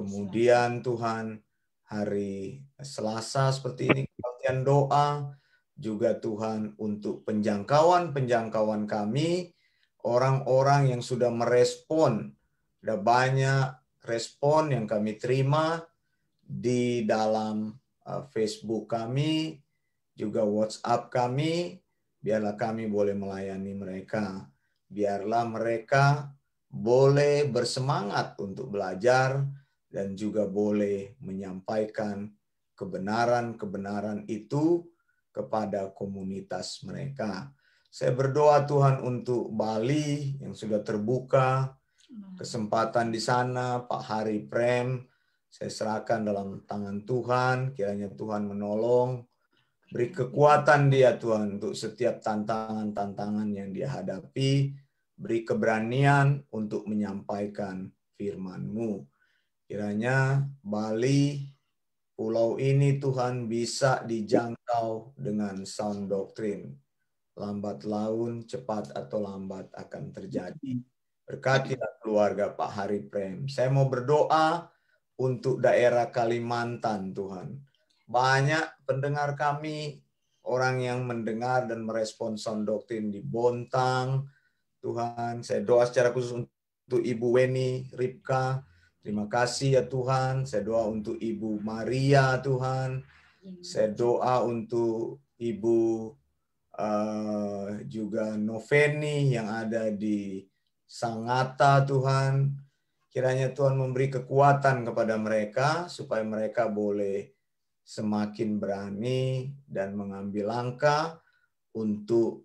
kemudian Tuhan hari Selasa seperti ini, kebaktian doa, juga Tuhan untuk penjangkauan-penjangkauan kami, orang-orang yang sudah merespon. Ada banyak respon yang kami terima di dalam uh, Facebook kami, juga WhatsApp kami. Biarlah kami boleh melayani mereka. Biarlah mereka boleh bersemangat untuk belajar dan juga boleh menyampaikan kebenaran-kebenaran itu kepada komunitas mereka. Saya berdoa Tuhan untuk Bali yang sudah terbuka, kesempatan di sana, Pak Hari Prem, saya serahkan dalam tangan Tuhan, kiranya Tuhan menolong, beri kekuatan dia Tuhan untuk setiap tantangan-tantangan yang dia hadapi, beri keberanian untuk menyampaikan firman-Mu. Kiranya Bali, pulau ini Tuhan bisa dijangkau dengan sound doctrine. Lambat laun, cepat atau lambat akan terjadi. Berkatilah keluarga Pak Hari Prem. Saya mau berdoa untuk daerah Kalimantan Tuhan. Banyak pendengar kami, orang yang mendengar dan merespon sound doctrine di Bontang. Tuhan, saya doa secara khusus untuk Ibu Weni Ripka. Terima kasih ya Tuhan. Saya doa untuk Ibu Maria Tuhan. Saya doa untuk Ibu uh, juga Noveni yang ada di Sangatta Tuhan. Kiranya Tuhan memberi kekuatan kepada mereka supaya mereka boleh semakin berani dan mengambil langkah untuk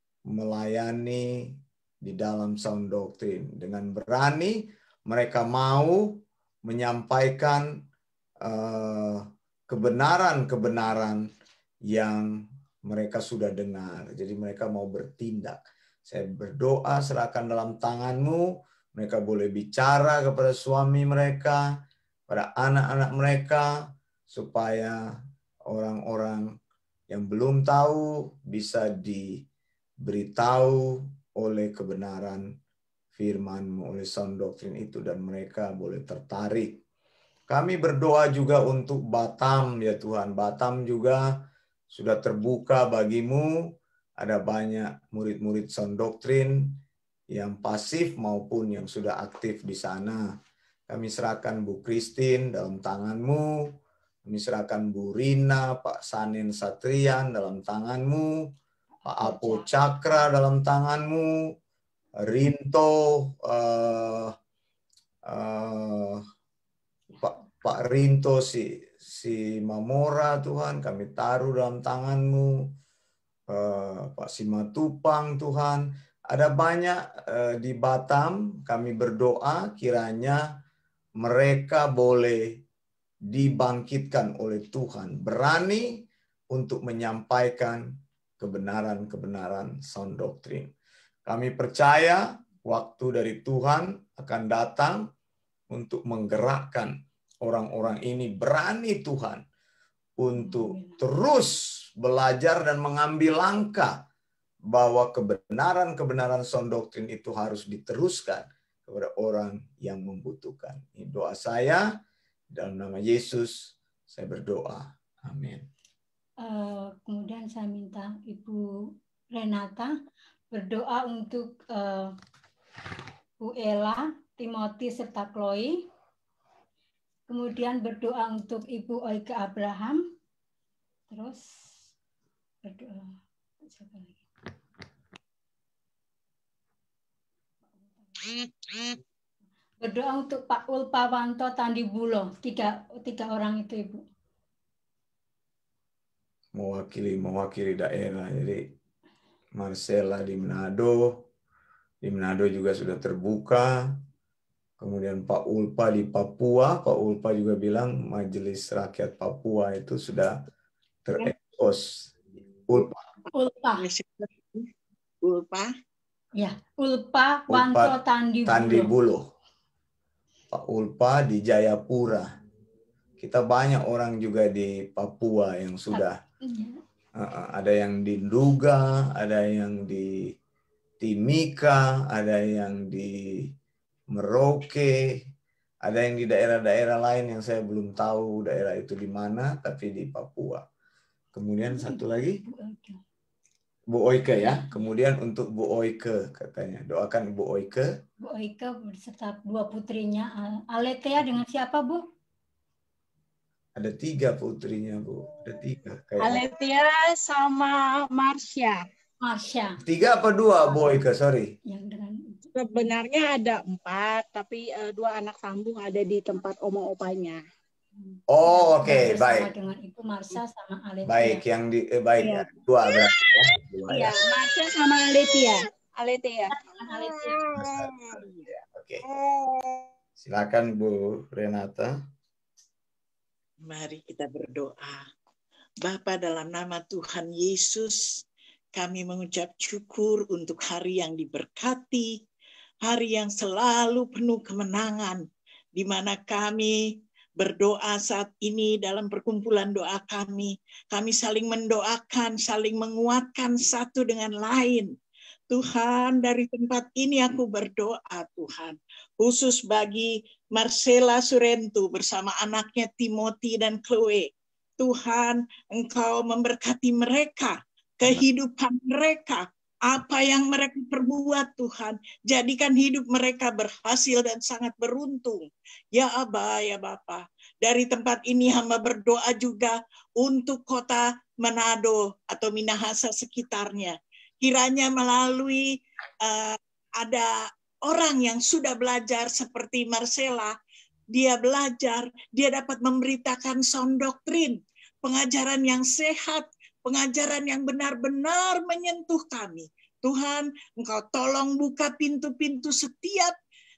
melayani di dalam sound doctrine. Dengan berani mereka mau menyampaikan uh, kebenaran-kebenaran yang mereka sudah dengar. Jadi mereka mau bertindak. Saya berdoa serahkan dalam tangan-Mu. Mereka boleh bicara kepada suami mereka, pada anak-anak mereka, supaya orang-orang yang belum tahu bisa diberitahu oleh kebenaran firman-Mu, oleh sound doctrine itu, dan mereka boleh tertarik. Kami berdoa juga untuk Batam ya Tuhan. Batam juga sudah terbuka bagimu. Ada banyak murid-murid sound doctrine yang pasif maupun yang sudah aktif di sana. Kami serahkan Bu Christine dalam tangan-Mu. Kami serahkan Bu Rina, Pak Sanin Satrian dalam tangan-Mu. Pak Apo Cakra dalam tangan-Mu. Rinto, uh, uh, Pak, Pak Rinto si, si Mamora Tuhan, kami taruh dalam tangan-Mu. Uh, Pak Simatupang Tuhan. Ada banyak uh, di Batam, kami berdoa kiranya mereka boleh dibangkitkan oleh Tuhan. Berani untuk menyampaikan kebenaran-kebenaran sound doctrine. Kami percaya waktu dari Tuhan akan datang untuk menggerakkan orang-orang ini berani Tuhan untuk terus belajar dan mengambil langkah bahwa kebenaran-kebenaran sound doctrine itu harus diteruskan kepada orang yang membutuhkan. Ini doa saya, dalam nama Yesus saya berdoa. Amin. Uh, kemudian saya minta Ibu Renata berdoa untuk uh, Bu Ella, Timothy, serta Chloe. Kemudian berdoa untuk Ibu Oike Abraham. Terus berdoa siapa lagi? Berdoa untuk Pak Ulpawanto Tandibulo. Tiga, tiga orang itu Ibu. Mewakili mewakili daerah. Jadi Marcella di Manado. Di Manado juga sudah terbuka. Kemudian Pak Ulpa di Papua. Pak Ulpa juga bilang Majelis Rakyat Papua itu sudah terekspos. Ulpa. Ulpa. Ulpa. Ya, Ulpa Wanto Tandibulo. Tandibulo. Pak Ulpa di Jayapura. Kita banyak orang juga di Papua yang sudah. Uh, ada yang di Nduga, ada yang di Timika, ada yang di Merauke, ada yang di daerah-daerah lain yang saya belum tahu daerah itu di mana, tapi di Papua. kemudian satu lagi Bu Oike ya. Kemudian untuk Bu Oike katanya, doakan Bu Oike. Bu Oike beserta dua putrinya. Aletea dengan siapa, Bu? Ada tiga putrinya, Bu. Ada tiga. Kayak Aletea sama Marsha. Marsha. Tiga apa dua, Bu Oike? Sorry. Yang dengan Sebenarnya ada empat, tapi uh, dua anak sambung ada di tempat oma-opanya. Oh, oke, okay. Baik. Dengan Ibu Marsha sama Aletea. Baik, yang di eh, baik ya. Dua berarti ya. Dua, iya, ya. Marsha sama Aletea. Aletea. Aletea. Oke. Okay. Silakan Bu Renata. Mari kita berdoa. Bapa, dalam nama Tuhan Yesus, kami mengucap syukur untuk hari yang diberkati, hari yang selalu penuh kemenangan, di mana kami berdoa saat ini dalam perkumpulan doa kami. Kami saling mendoakan, saling menguatkan satu dengan lain. Tuhan, dari tempat ini aku berdoa, Tuhan, khusus bagi Marcella Surentu bersama anaknya Timothy dan Chloe. Tuhan, Engkau memberkati mereka, kehidupan mereka, apa yang mereka perbuat, Tuhan, jadikan hidup mereka berhasil dan sangat beruntung. Ya Aba, ya Bapa, dari tempat ini hamba berdoa juga untuk kota Manado atau Minahasa sekitarnya. Kiranya melalui uh, ada orang yang sudah belajar seperti Marcella, dia belajar, dia dapat memberitakan sound doktrin, pengajaran yang sehat, pengajaran yang benar-benar menyentuh kami. Tuhan, Engkau tolong buka pintu-pintu setiap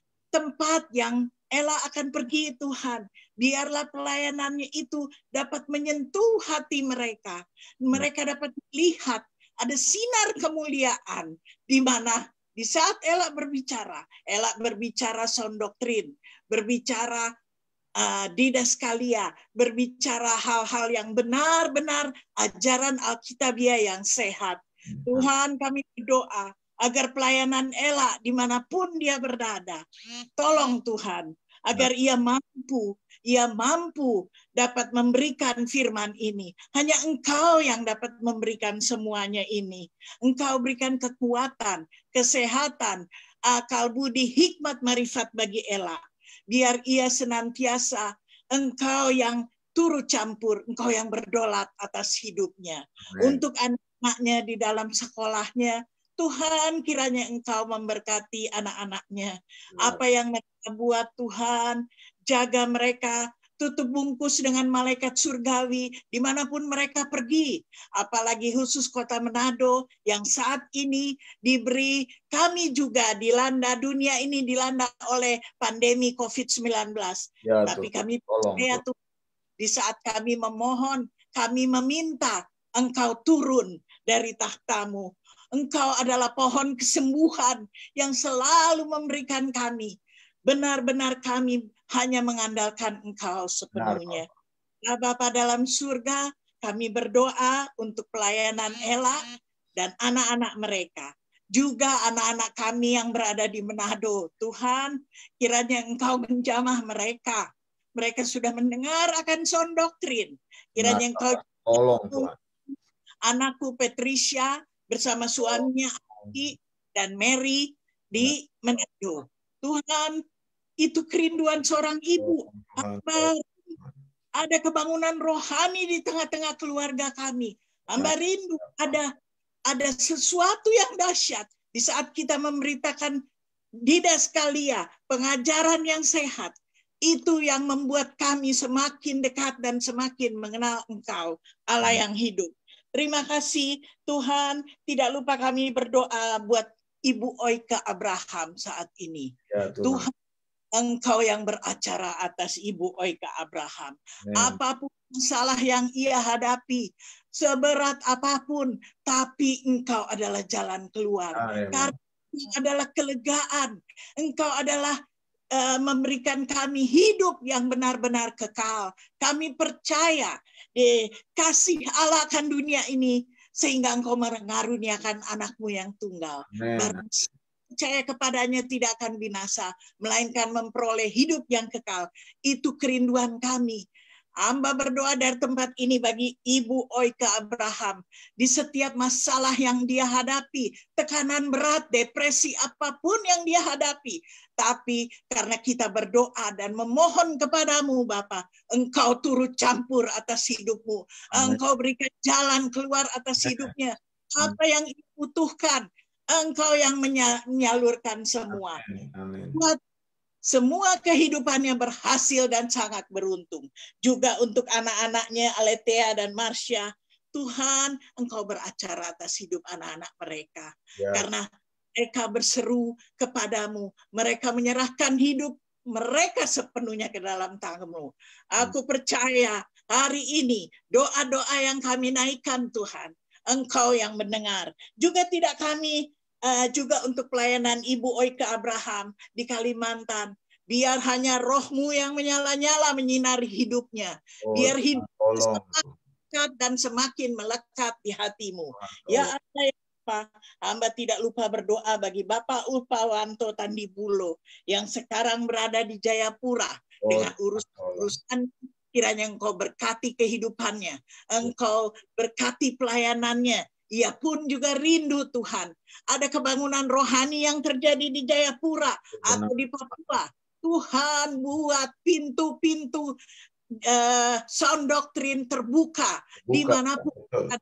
tempat yang Ella akan pergi, Tuhan. Biarlah pelayanannya itu dapat menyentuh hati mereka. Mereka dapat melihat ada sinar kemuliaan di mana di saat Ella berbicara, Ella berbicara sound doktrin, berbicara Uh, didaskalia, berbicara hal-hal yang benar-benar ajaran Alkitabiah yang sehat. Tuhan, kami berdoa agar pelayanan Ella dimanapun dia berada, tolong Tuhan, agar ia mampu, ia mampu dapat memberikan firman ini. Hanya Engkau yang dapat memberikan semuanya ini. Engkau berikan kekuatan, kesehatan, akal budi, hikmat, marifat bagi Ella. Biar ia senantiasa Engkau yang turut campur, Engkau yang berdolat atas hidupnya. Amen. Untuk anak-anaknya di dalam sekolahnya, Tuhan kiranya Engkau memberkati anak-anaknya. Amen. Apa yang mereka buat Tuhan, jaga mereka, tutup bungkus dengan malaikat surgawi dimanapun mereka pergi. Apalagi khusus kota Manado yang saat ini diberi, kami juga dilanda, dunia ini dilanda oleh pandemi covid sembilan belas. Ya, tapi tuh, kami percaya Tuhan, di saat kami memohon, kami meminta Engkau turun dari tahtamu. Engkau adalah pohon kesembuhan yang selalu memberikan kami. Benar-benar kami hanya mengandalkan Engkau sepenuhnya. Nah, Bapa dalam surga, kami berdoa untuk pelayanan Ella dan anak-anak mereka. Juga anak-anak kami yang berada di Manado. Tuhan, kiranya Engkau menjamah mereka. Mereka sudah mendengar akan sound doktrin. Kiranya Engkau tolong Tuhan. Anakku Patricia bersama suaminya Aki dan Mary di Manado. Tuhan, itu kerinduan seorang ibu. Hamba ada kebangunan rohani di tengah-tengah keluarga kami. Hamba rindu ada ada sesuatu yang dahsyat di saat kita memberitakan didaskalia, pengajaran yang sehat. Itu yang membuat kami semakin dekat dan semakin mengenal Engkau, Allah yang hidup. Terima kasih Tuhan. Tidak lupa kami berdoa buat Ibu Oike Abraham saat ini. Ya, Tuhan. Tuhan, Engkau yang beracara atas Ibu Oike Abraham. Amen. Apapun salah yang ia hadapi, seberat apapun, tapi Engkau adalah jalan keluar. Amen. Karena Engkau adalah kelegaan. Engkau adalah uh, memberikan kami hidup yang benar-benar kekal. Kami percaya di kasih Allah akan dunia ini, sehingga Engkau mengaruniakan anakmu yang tunggal. Amen. Percaya kepadanya tidak akan binasa, melainkan memperoleh hidup yang kekal. Itu kerinduan kami. Hamba berdoa dari tempat ini bagi Ibu Oika Abraham. Di setiap masalah yang dia hadapi, tekanan berat, depresi, apapun yang dia hadapi. Tapi karena kita berdoa dan memohon kepadamu Bapa, Engkau turut campur atas hidupmu. Engkau berikan jalan keluar atas hidupnya. Apa yang dibutuhkan, Engkau yang menyalurkan semua. Amin. Buat semua kehidupannya berhasil dan sangat beruntung. Juga untuk anak-anaknya Aletea dan Marsha. Tuhan, Engkau beracara atas hidup anak-anak mereka. Ya. Karena mereka berseru kepadamu. Mereka menyerahkan hidup mereka sepenuhnya ke dalam tangan-Mu. Aku percaya hari ini doa-doa yang kami naikkan Tuhan, Engkau yang mendengar. Juga tidak kami Uh, juga untuk pelayanan Ibu Oika Abraham di Kalimantan. Biar hanya roh-Mu yang menyala-nyala menyinari hidupnya. Oh, Biar hidupnya semakin dan semakin melekat di hati-Mu. Oh. Ya Allah, ya Bapak, hamba tidak lupa berdoa bagi Bapak Ulpawanto Tandibulo yang sekarang berada di Jayapura oh. dengan urusan-urusan. Kiranya Engkau berkati kehidupannya. Engkau berkati pelayanannya. Ia pun juga rindu Tuhan. Ada kebangunan rohani yang terjadi di Jayapura atau di Papua. Tuhan buat pintu-pintu uh, sound doktrin terbuka Buka. dimanapun.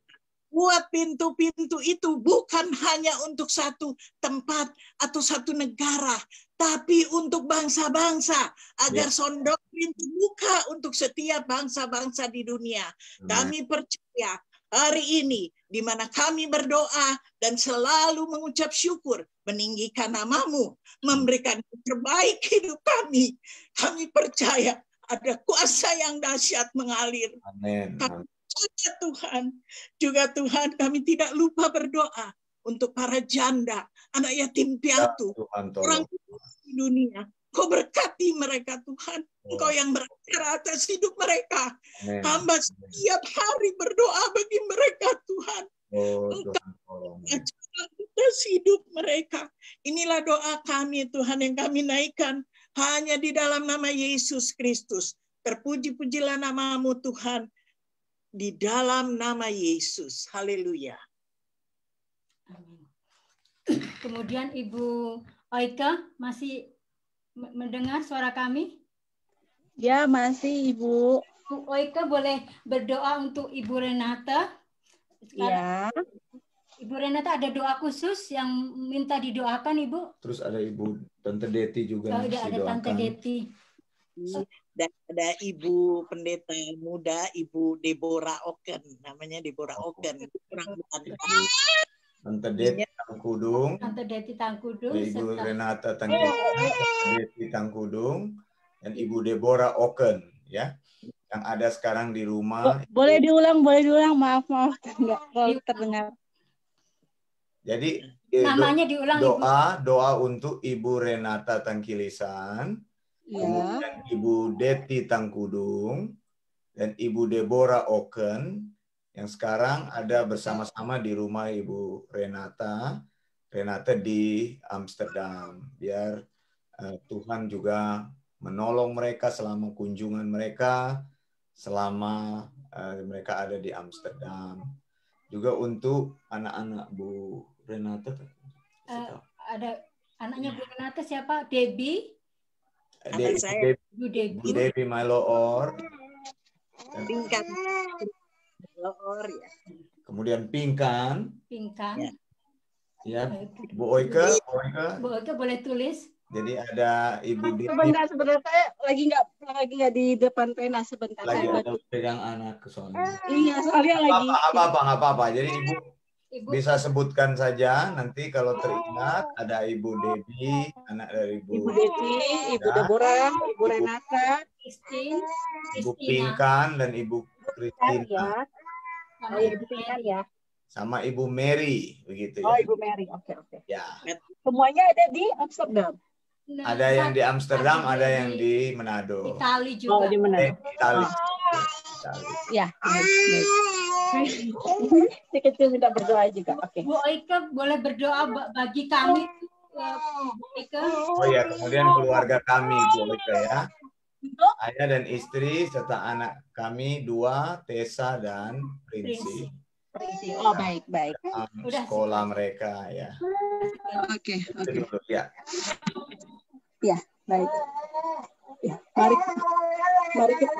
Buat pintu-pintu itu bukan hanya untuk satu tempat atau satu negara, tapi untuk bangsa-bangsa agar ya. sound doktrin terbuka untuk setiap bangsa-bangsa di dunia. Nah. Kami percaya hari ini, di mana kami berdoa dan selalu mengucap syukur, meninggikan nama-Mu, memberikan yang terbaik hidup kami. Kami percaya ada kuasa yang dahsyat mengalir. Amin. Kami percaya Tuhan. Juga Tuhan, kami tidak lupa berdoa untuk para janda, anak yatim piatu, ya, orang di dunia. Kau berkati mereka Tuhan. Engkau yang beracara atas hidup mereka. Amen. Hamba setiap hari berdoa bagi mereka Tuhan. Oh, Engkau beracara atas hidup mereka. Inilah doa kami Tuhan yang kami naikkan hanya di dalam nama Yesus Kristus. Terpuji-pujilah nama-Mu Tuhan. Di dalam nama Yesus. Haleluya. Kemudian Ibu Oika masih mendengar suara kami? Ya, masih Ibu. Bu Oika boleh berdoa untuk Ibu Renata? Iya. Ibu Renata ada doa khusus yang minta didoakan, Ibu? Terus ada Ibu Tante Deti juga. Oh, ada, ada Tante Deti. Dan ada Ibu Pendeta Muda, Ibu Deborah Oken. Namanya Deborah Oken. Kurang Tante Deti Tangkudung, Tante Deti Tangkudung, Ibu Renata Deti Tangkudung, dan Ibu Deborah Oken, ya, yang ada sekarang di rumah. Boleh diulang, boleh diulang, maaf maaf, enggak terdengar. Jadi namanya diulang, doa Ibu. Doa untuk Ibu Renata Tangkilisan, ya. Kemudian Ibu Deti Tangkudung, dan Ibu Deborah Oken. Yang sekarang ada bersama-sama di rumah Ibu Renata, Renata di Amsterdam. Biar uh, Tuhan juga menolong mereka selama kunjungan mereka, selama uh, mereka ada di Amsterdam. Juga untuk anak-anak Bu Renata. Uh, ada anaknya Bu Renata siapa? Debbie? Anak saya. Bu Debbie. Bu Debbie Maloor. Pinkan. Maloor, ya. Kemudian Pinkan. Pinkan. Ya. Ya, Bu Oika, Bu Oika. Bu Oika boleh tulis. Jadi ada Ibu Debbie. Sebentar, sebentar saya lagi nggak lagi nggak di depan pena sebentar. Lagi saya ada pegang anak ke soalnya. Iya, soalnya apa, lagi. Apa apa nggak apa-apa. Jadi Ibu, Ibu bisa sebutkan saja nanti kalau teringat ada Ibu Debbie, anak dari Ibu. Ibu Debbie, Ibu ya. Deborah, Ibu Renata, Christine, Ibu Pinkan dan Ibu Christina. Ya. Oh, Ibu Pinkan ya. Sama Ibu Mary, begitu ya. Oh, Ibu Mary, oke oke. Ya. Semuanya ada di Amsterdam. Nah, ada yang di Amsterdam, ada, ada yang di Manado. Itali juga. Oh, di Manado. Eh, Itali. Oh. Itali. Ya, si kecil minta berdoa juga. Oke. Okay. Bu Oika boleh berdoa bagi kami, Bu Oika. Oh ya, kemudian keluarga kami, Bu Oika ya. Untuk Saya dan istri serta anak kami dua, Tessa dan Prinsi. Prinsi. Oh, baik, baik. Um, sekolah mereka ya. Oke, oke. Ya. Ya, baik. Ya, mari mari kita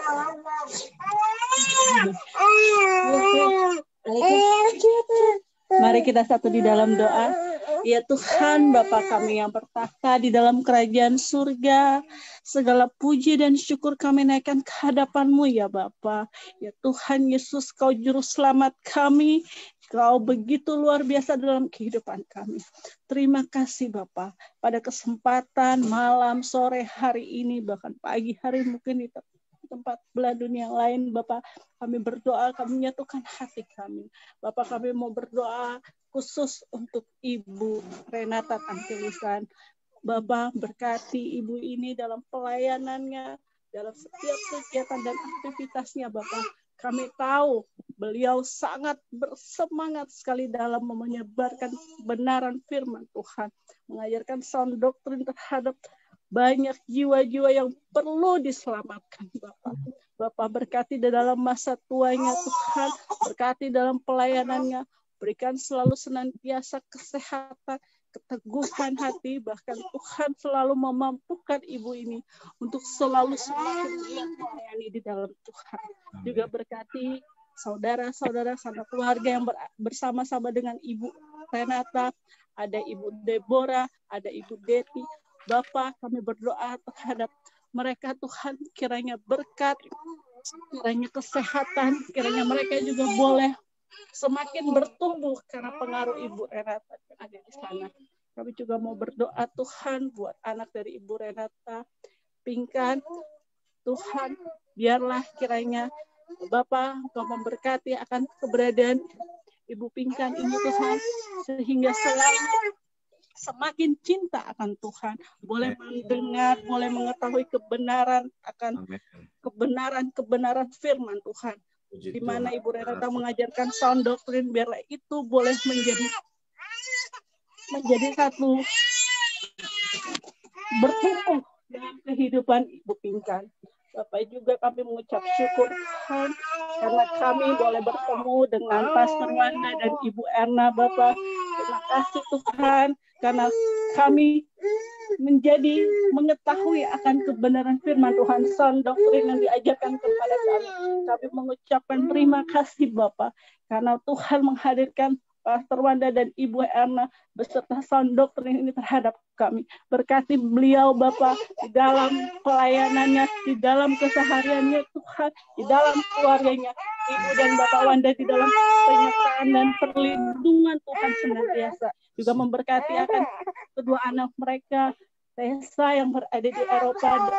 Mari kita satu di dalam doa. Ya Tuhan, Bapa kami yang bertahta di dalam kerajaan surga, segala puji dan syukur kami naikkan ke hadapan-Mu ya Bapa. Ya Tuhan Yesus, Kau juru selamat kami. Kau begitu luar biasa dalam kehidupan kami. Terima kasih Bapa. Pada kesempatan malam, sore, hari ini, bahkan pagi hari mungkin di tempat belahan dunia yang lain, Bapak, kami berdoa, kami menyatukan hati kami. Bapak, kami mau berdoa khusus untuk Ibu Renata Tangkilisan. Bapak, berkati Ibu ini dalam pelayanannya, dalam setiap kegiatan dan aktivitasnya, Bapak. Kami tahu beliau sangat bersemangat sekali dalam menyebarkan kebenaran firman Tuhan, mengajarkan sound doktrin terhadap banyak jiwa-jiwa yang perlu diselamatkan, Bapak. Bapak berkati di dalam masa tuanya, Tuhan. Berkati dalam pelayanannya. Berikan selalu senantiasa kesehatan, keteguhan hati. Bahkan Tuhan selalu memampukan Ibu ini untuk selalu semakin giat melayani di dalam Tuhan. Juga berkati saudara-saudara, sanak keluarga yang bersama-sama dengan Ibu Renata. Ada Ibu Deborah, ada Ibu Deti. Bapak, kami berdoa terhadap mereka, Tuhan, kiranya berkat, kiranya kesehatan, kiranya mereka juga boleh semakin bertumbuh karena pengaruh Ibu Renata yang ada di sana. Kami juga mau berdoa, Tuhan, buat anak dari Ibu Renata, Pinkan. Tuhan, biarlah kiranya Bapak Engkau memberkati akan keberadaan Ibu Pinkan ini, Tuhan, sehingga selalu semakin cinta akan Tuhan, boleh mendengar, boleh mengetahui kebenaran akan kebenaran-kebenaran firman Tuhan. Di mana Ibu Renata mengajarkan sound doktrin, biarlah itu boleh menjadi menjadi satu bertumbuh dalam kehidupan Ibu Pinkan. Bapak juga kami mengucap syukur Tuhan karena kami boleh bertemu dengan Pastor Wanda dan Ibu Erna, Bapak. Terima kasih Tuhan karena kami menjadi mengetahui akan kebenaran firman Tuhan, sound doktrin yang diajarkan kepada kami. Kami mengucapkan terima kasih Bapak karena Tuhan menghadirkan Pastor Wanda dan Ibu Erna beserta sound doktrin ini terhadap kami. Berkati beliau Bapak di dalam pelayanannya, di dalam kesehariannya Tuhan, di dalam keluarganya. Ibu dan Bapak Wanda di dalam penyertaan dan perlindungan Tuhan senantiasa. Juga memberkati akan kedua anak mereka, Tessa yang berada di Eropa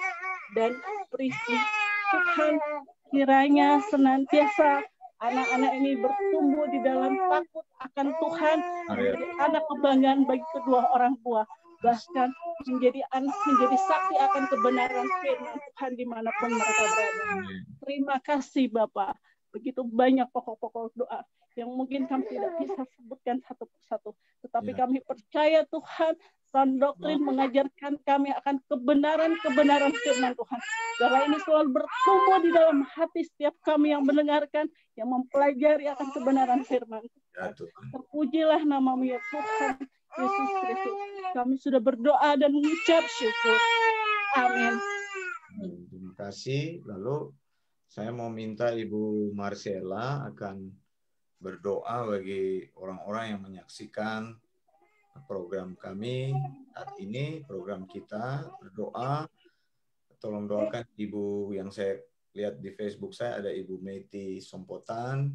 dan Prisi. Tuhan, kiranya senantiasa anak-anak ini bertumbuh di dalam takut akan Tuhan, menjadi anak kebanggaan bagi kedua orang tua, bahkan menjadi anak, menjadi saksi akan kebenaran firman Tuhan dimanapun mereka berada. Terima kasih Bapak. Begitu banyak pokok-pokok doa yang mungkin kami tidak bisa sebutkan satu persatu, tetapi ya, kami percaya Tuhan, sound doktrin mengajarkan kami akan kebenaran-kebenaran firman Tuhan. Karena ini selalu bertumbuh di dalam hati setiap kami yang mendengarkan, yang mempelajari akan kebenaran firman Tuhan. Terpujilah namamu ya Tuhan Yesus Kristus. Kami sudah berdoa dan mengucap syukur. Amin. Terima kasih. Lalu saya mau minta Ibu Marcella akan berdoa bagi orang-orang yang menyaksikan program kami saat ini, program kita, berdoa. Tolong doakan Ibu yang saya lihat di Facebook saya, ada Ibu Meti Sompotan.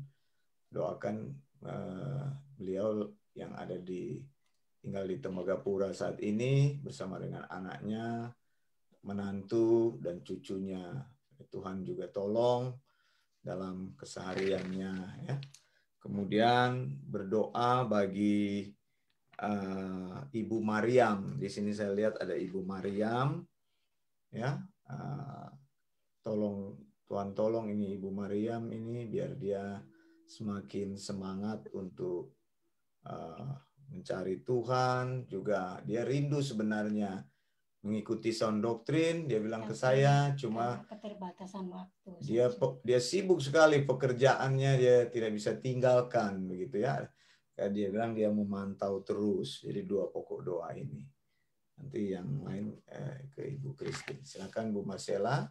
Doakan uh, beliau yang ada di tinggal di Tembagapura saat ini bersama dengan anaknya, menantu dan cucunya. Tuhan juga tolong dalam kesehariannya ya. Kemudian berdoa bagi uh, Ibu Mariam. Di sini saya lihat ada Ibu Mariam ya. Uh, tolong Tuhan tolong ini Ibu Mariam ini biar dia semakin semangat untuk uh, mencari Tuhan, juga dia rindu sebenarnya mengikuti sound doktrin. Dia bilang ke saya, cuma keterbatasan waktu. Dia dia sibuk sekali pekerjaannya, dia tidak bisa tinggalkan begitu ya. Dia bilang dia memantau terus. Jadi dua pokok doa ini. Nanti yang lain eh, ke Ibu Christine. Silakan Bu Marcella.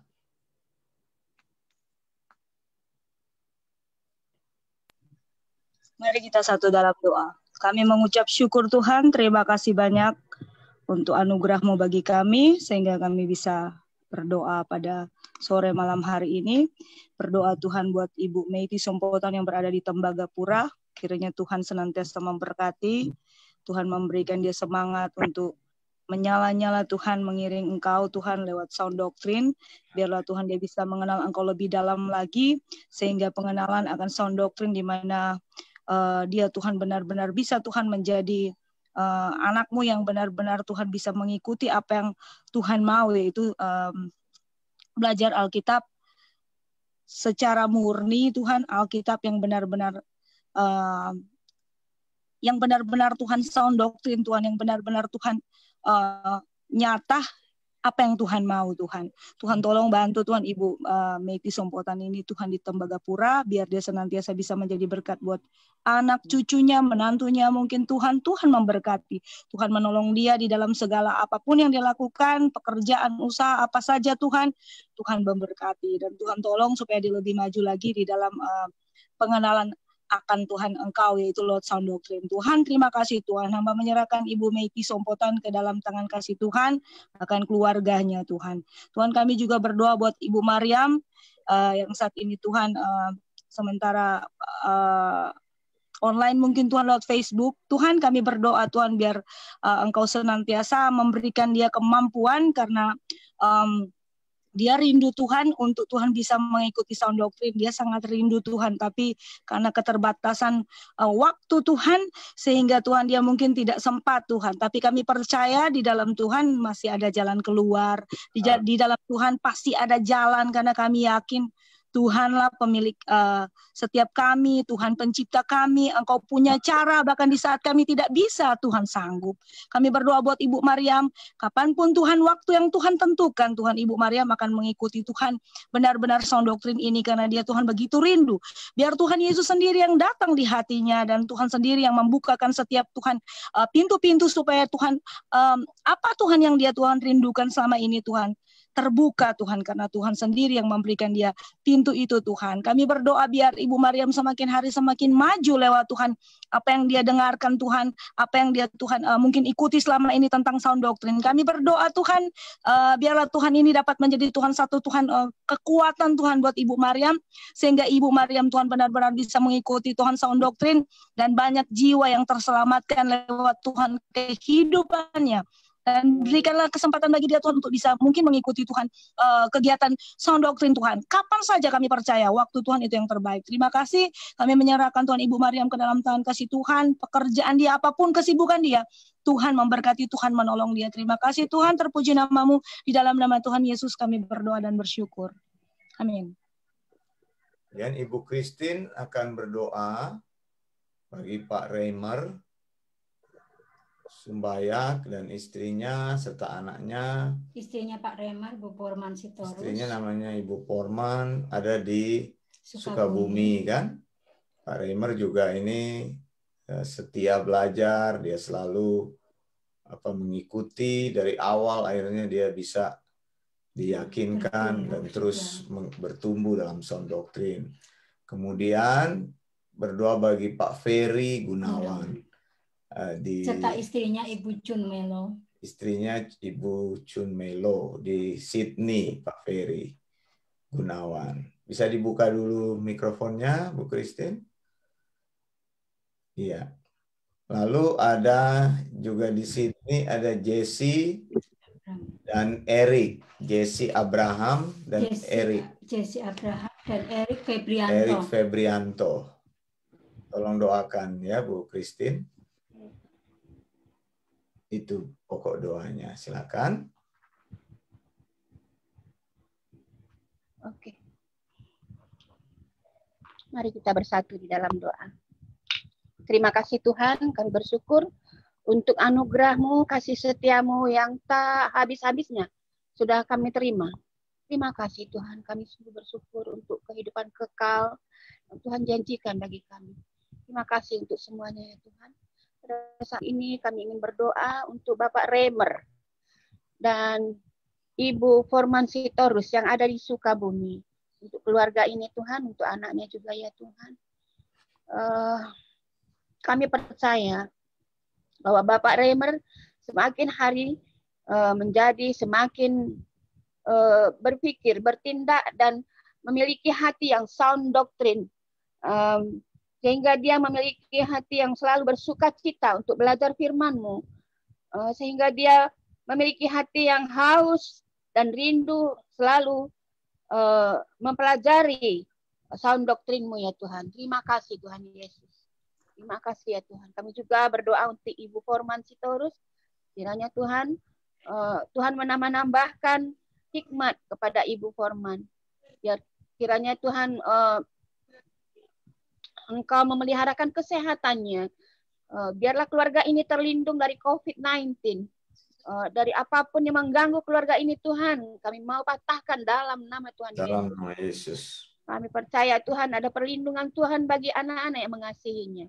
Mari kita satu dalam doa. Kami mengucap syukur Tuhan, terima kasih banyak untuk anugerah-Mu bagi kami, sehingga kami bisa berdoa pada sore malam hari ini. Berdoa Tuhan buat Ibu Meiti Sompotan yang berada di Tembagapura. Kiranya Tuhan senantiasa memberkati. Tuhan memberikan dia semangat untuk menyala-nyala Tuhan, mengiring Engkau Tuhan lewat sound doktrin. Biarlah Tuhan dia bisa mengenal Engkau lebih dalam lagi, sehingga pengenalan akan sound doktrin di mana uh, dia Tuhan benar-benar bisa Tuhan menjadi uh, anak-Mu yang benar-benar Tuhan bisa mengikuti apa yang Tuhan mau, yaitu um, belajar Alkitab secara murni Tuhan, Alkitab yang benar-benar uh, yang benar-benar Tuhan sound doktrin Tuhan, yang benar-benar Tuhan uh, nyata apa yang Tuhan mau Tuhan. Tuhan tolong bantu Tuhan Ibu uh, Meiti Sompotan ini Tuhan di Tembagapura, biar dia senantiasa bisa menjadi berkat buat anak cucunya, menantunya, mungkin Tuhan Tuhan memberkati. Tuhan menolong dia di dalam segala apapun yang dia lakukan, pekerjaan, usaha apa saja Tuhan, Tuhan memberkati, dan Tuhan tolong supaya dia lebih maju lagi di dalam uh, pengenalan akan Tuhan Engkau, yaitu Lord Sound Doctrine. Tuhan, terima kasih Tuhan. Hamba menyerahkan Ibu Meiti Sompotan ke dalam tangan kasih Tuhan, akan keluarganya Tuhan. Tuhan, kami juga berdoa buat Ibu Mariam, uh, yang saat ini Tuhan, uh, sementara uh, online mungkin Tuhan lewat Facebook. Tuhan, kami berdoa Tuhan biar uh, Engkau senantiasa memberikan dia kemampuan, karena um, dia rindu Tuhan untuk Tuhan bisa mengikuti sound doktrin. Dia sangat rindu Tuhan, tapi karena keterbatasan uh, waktu Tuhan, sehingga Tuhan dia mungkin tidak sempat Tuhan. Tapi kami percaya di dalam Tuhan masih ada jalan keluar. Di, di dalam Tuhan pasti ada jalan, karena kami yakin Tuhanlah pemilik uh, setiap kami, Tuhan pencipta kami. Engkau punya cara, bahkan di saat kami tidak bisa, Tuhan sanggup. Kami berdoa buat Ibu Mariam, kapanpun Tuhan waktu yang Tuhan tentukan, Tuhan Ibu Mariam akan mengikuti Tuhan benar-benar sound doktrin ini, karena dia Tuhan begitu rindu. Biar Tuhan Yesus sendiri yang datang di hatinya, dan Tuhan sendiri yang membukakan setiap Tuhan uh, pintu-pintu supaya Tuhan, um, apa Tuhan yang dia Tuhan rindukan selama ini Tuhan, terbuka Tuhan, karena Tuhan sendiri yang memberikan dia pintu itu Tuhan. Kami berdoa biar Ibu Mariam semakin hari semakin maju lewat Tuhan, apa yang dia dengarkan Tuhan, apa yang dia Tuhan uh, mungkin ikuti selama ini tentang sound doktrin. Kami berdoa Tuhan, uh, biarlah Tuhan ini dapat menjadi Tuhan satu Tuhan uh, kekuatan Tuhan buat Ibu Mariam, sehingga Ibu Mariam Tuhan benar-benar bisa mengikuti Tuhan sound doktrin, dan banyak jiwa yang terselamatkan lewat Tuhan kehidupannya. Dan berikanlah kesempatan bagi dia Tuhan untuk bisa mungkin mengikuti Tuhan uh, kegiatan sound doktrin Tuhan. Kapan saja kami percaya waktu Tuhan itu yang terbaik. Terima kasih, kami menyerahkan Tuhan Ibu Mariam ke dalam tangan kasih Tuhan. Pekerjaan dia, apapun kesibukan dia, Tuhan memberkati, Tuhan menolong dia. Terima kasih Tuhan, terpuji namamu. Di dalam nama Tuhan Yesus kami berdoa dan bersyukur. Amin. Dan Ibu Christine akan berdoa bagi Pak Reimer Sumbayak dan istrinya serta anaknya. Istrinya Pak Reimer, Bu Porman Sitorus. Istrinya namanya Ibu Porman, ada di Sukabumi, Sukabumi kan. Pak Reimer juga ini setia belajar, dia selalu apa mengikuti dari awal, akhirnya dia bisa diyakinkan dan terus bertumbuh dalam sound doktrin. Kemudian berdoa bagi Pak Ferry Gunawan. Di, serta istrinya Ibu Chun Melo. Istrinya Ibu Chun Melo di Sydney, Pak Ferry Gunawan. Bisa dibuka dulu mikrofonnya, Bu Christine? Iya. Lalu ada juga di Sydney ada Jesse dan Eric. Jesse Abraham dan Jesse, Eric. Jesse Abraham dan Eric Febrianto. Eric Febrianto. Tolong doakan ya, Bu Christine. Itu pokok doanya. Silakan. Oke. Mari kita bersatu di dalam doa. Terima kasih Tuhan, kami bersyukur untuk anugerah-Mu, kasih setiamu yang tak habis-habisnya sudah kami terima. Terima kasih Tuhan, kami sungguh bersyukur untuk kehidupan kekal yang Tuhan janjikan bagi kami. Terima kasih untuk semuanya ya Tuhan. Pada saat ini kami ingin berdoa untuk Bapak Remer dan Ibu Forman Sitorus yang ada di Sukabumi. Untuk keluarga ini Tuhan, untuk anaknya juga ya Tuhan. Uh, kami percaya bahwa Bapak Remer semakin hari uh, menjadi semakin uh, berpikir, bertindak, dan memiliki hati yang sound doctrine. Um, sehingga dia memiliki hati yang selalu bersuka cita untuk belajar firman-Mu. Uh, sehingga dia memiliki hati yang haus dan rindu selalu uh, mempelajari sound doctrine-Mu ya Tuhan. Terima kasih Tuhan Yesus. Terima kasih ya Tuhan. Kami juga berdoa untuk Ibu Forman Sitorus. Kiranya Tuhan, uh, Tuhan menambah-nambahkan hikmat kepada Ibu Forman. Biar kiranya Tuhan, uh, Engkau memeliharakan kesehatannya. Uh, biarlah keluarga ini terlindung dari covid sembilan belas. Uh, dari apapun yang mengganggu keluarga ini Tuhan, kami mau patahkan dalam nama Tuhan Dalam Yesus. nama Yesus. Kami percaya Tuhan ada perlindungan Tuhan bagi anak-anak yang mengasihinya.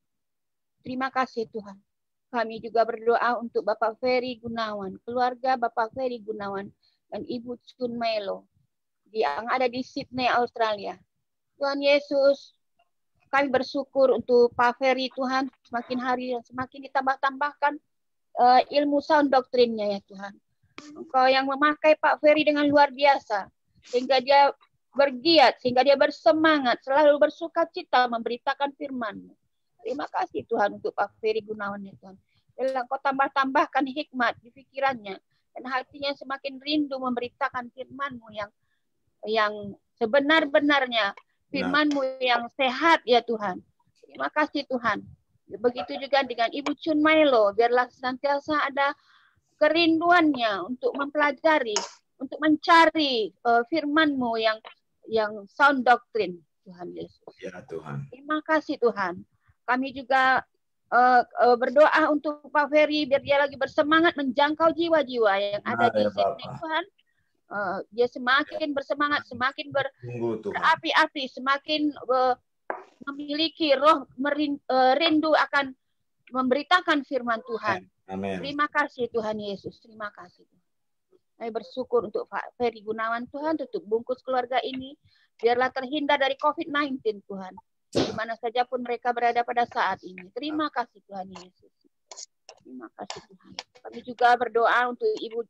Terima kasih Tuhan. Kami juga berdoa untuk Bapak Ferry Gunawan, keluarga Bapak Ferry Gunawan dan Ibu Chun Melo yang ada di Sydney, Australia. Tuhan Yesus, kami bersyukur untuk Pak Ferry Tuhan, semakin hari dan semakin ditambah-tambahkan uh, ilmu sound doktrinnya ya Tuhan. Engkau yang memakai Pak Ferry dengan luar biasa, sehingga dia bergiat, sehingga dia bersemangat, selalu bersuka cita memberitakan firman-Mu. Terima kasih Tuhan untuk Pak Ferry Gunawan ya Tuhan. Biarlah Engkau tambah-tambahkan hikmat di pikirannya dan hatinya semakin rindu memberitakan firman-Mu yang yang sebenar-benarnya, firman-Mu yang sehat ya Tuhan. Terima kasih Tuhan. Begitu juga dengan Ibu Chun Milo, biarlah senantiasa ada kerinduannya untuk mempelajari, untuk mencari uh, firman-Mu yang yang sound doctrine Tuhan Yesus. Ya Tuhan. Terima kasih Tuhan. Kami juga uh, uh, berdoa untuk Pak Ferry biar dia lagi bersemangat menjangkau jiwa-jiwa yang ada di Sydney Tuhan. Uh, dia semakin bersemangat, semakin ber, berapi-api, semakin uh, memiliki roh merin, uh, rindu akan memberitakan firman Tuhan. Amin. Terima kasih Tuhan Yesus. Terima kasih. Saya bersyukur untuk Pak Ferry Gunawan Tuhan, tutup bungkus keluarga ini. Biarlah terhindar dari covid sembilan belas Tuhan. Di mana saja pun mereka berada pada saat ini. Terima kasih Tuhan Yesus. Terima kasih Tuhan. Kami juga berdoa untuk Ibu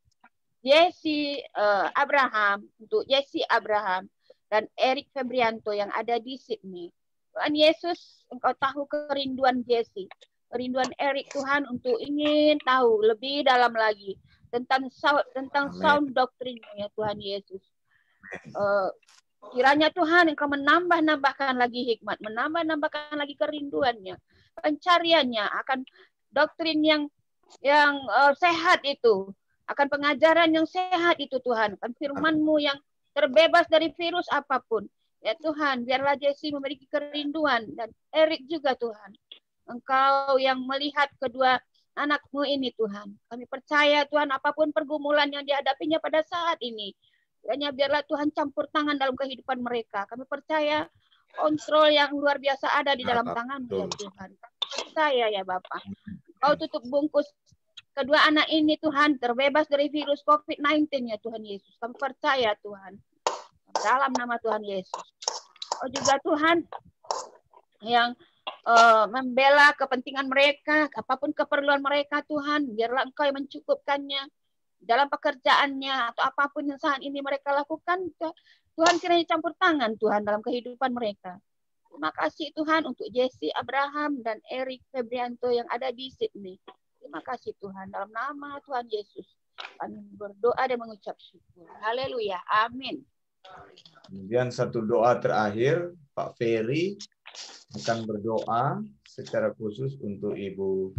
Yesi uh, Abraham, untuk Yesi Abraham dan Erik Febrianto yang ada di Sydney. Tuhan Yesus, Engkau tahu kerinduan Yesi, kerinduan Erik Tuhan untuk ingin tahu lebih dalam lagi tentang sound, tentang sound doktrinnya Tuhan Yesus. Uh, Kiranya Tuhan Engkau menambah-nambahkan lagi hikmat, menambah-nambahkan lagi kerinduannya, pencariannya akan doktrin yang yang uh, sehat itu, akan pengajaran yang sehat itu Tuhan, akan firman-Mu yang terbebas dari virus apapun. Ya Tuhan, biarlah Jesse memiliki kerinduan dan Erik juga Tuhan. Engkau yang melihat kedua anak-Mu ini Tuhan. Kami percaya Tuhan apapun pergumulan yang dihadapinya pada saat ini, hanya biarlah Tuhan campur tangan dalam kehidupan mereka. Kami percaya kontrol yang luar biasa ada di dalam tangan-Mu ya Tuhan. Kami percaya ya Bapa. Kau tutup bungkus kedua anak ini Tuhan, terbebas dari virus covid sembilan belas ya Tuhan Yesus. Kami percaya Tuhan. Dalam nama Tuhan Yesus. Oh juga Tuhan yang uh, membela kepentingan mereka, apapun keperluan mereka Tuhan, biarlah Engkau yang mencukupkannya. Dalam pekerjaannya atau apapun yang saat ini mereka lakukan, Tuhan kiranya campur tangan Tuhan dalam kehidupan mereka. Terima kasih Tuhan untuk Jesse Abraham dan Erik Febrianto yang ada di Sydney. Terima kasih Tuhan, dalam nama Tuhan Yesus kami berdoa dan mengucap syukur. Haleluya, amin. Kemudian satu doa terakhir, Pak Ferry akan berdoa secara khusus untuk Ibu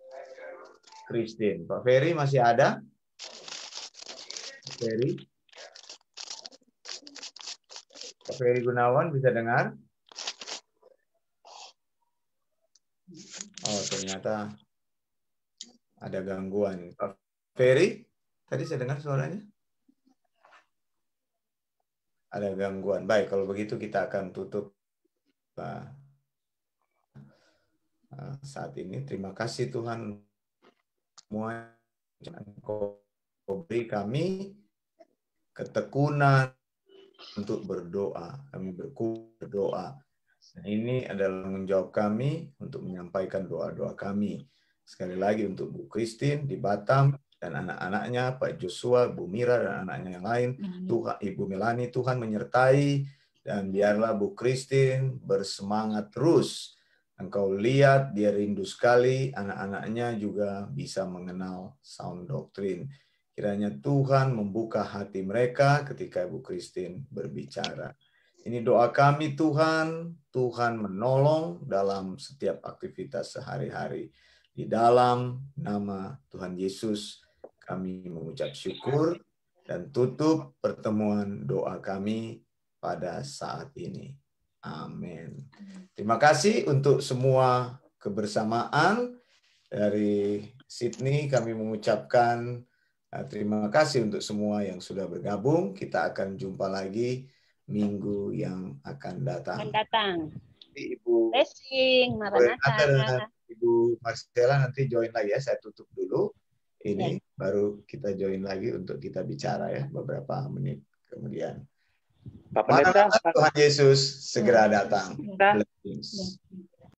Christine. Pak Ferry masih ada? Ferry, Pak Ferry Gunawan bisa dengar? Oh ternyata ada gangguan. Pak Ferry, tadi saya dengar suaranya? Ada gangguan. Baik, kalau begitu kita akan tutup uh, saat ini. Terima kasih Tuhan semua yang Engkau beri kami ketekunan untuk berdoa. Kami berdoa. Nah, ini adalah tanggung jawab kami untuk menyampaikan doa-doa kami. Sekali lagi untuk Bu Christine di Batam dan anak-anaknya, Pak Joshua, Bu Mira dan anaknya yang lain, Tuhan, Ibu Melani, Tuhan menyertai, dan biarlah Bu Christine bersemangat terus. Engkau lihat dia rindu sekali, anak-anaknya juga bisa mengenal sound doctrine. Kiranya Tuhan membuka hati mereka ketika Ibu Christine berbicara. Ini doa kami Tuhan, Tuhan menolong dalam setiap aktivitas sehari-hari. Di dalam nama Tuhan Yesus kami mengucap syukur dan tutup pertemuan doa kami pada saat ini. Amin. Terima kasih untuk semua kebersamaan. Dari Sydney kami mengucapkan terima kasih untuk semua yang sudah bergabung. Kita akan jumpa lagi minggu yang akan datang. Akan datang. Ibu Blessing, Maranatha. Ibu Marcella nanti join lagi ya. Saya tutup dulu. Ini ya. Baru kita join lagi untuk kita bicara ya beberapa menit kemudian. Pak Pendeta, Tuhan Yesus segera datang. Blessings.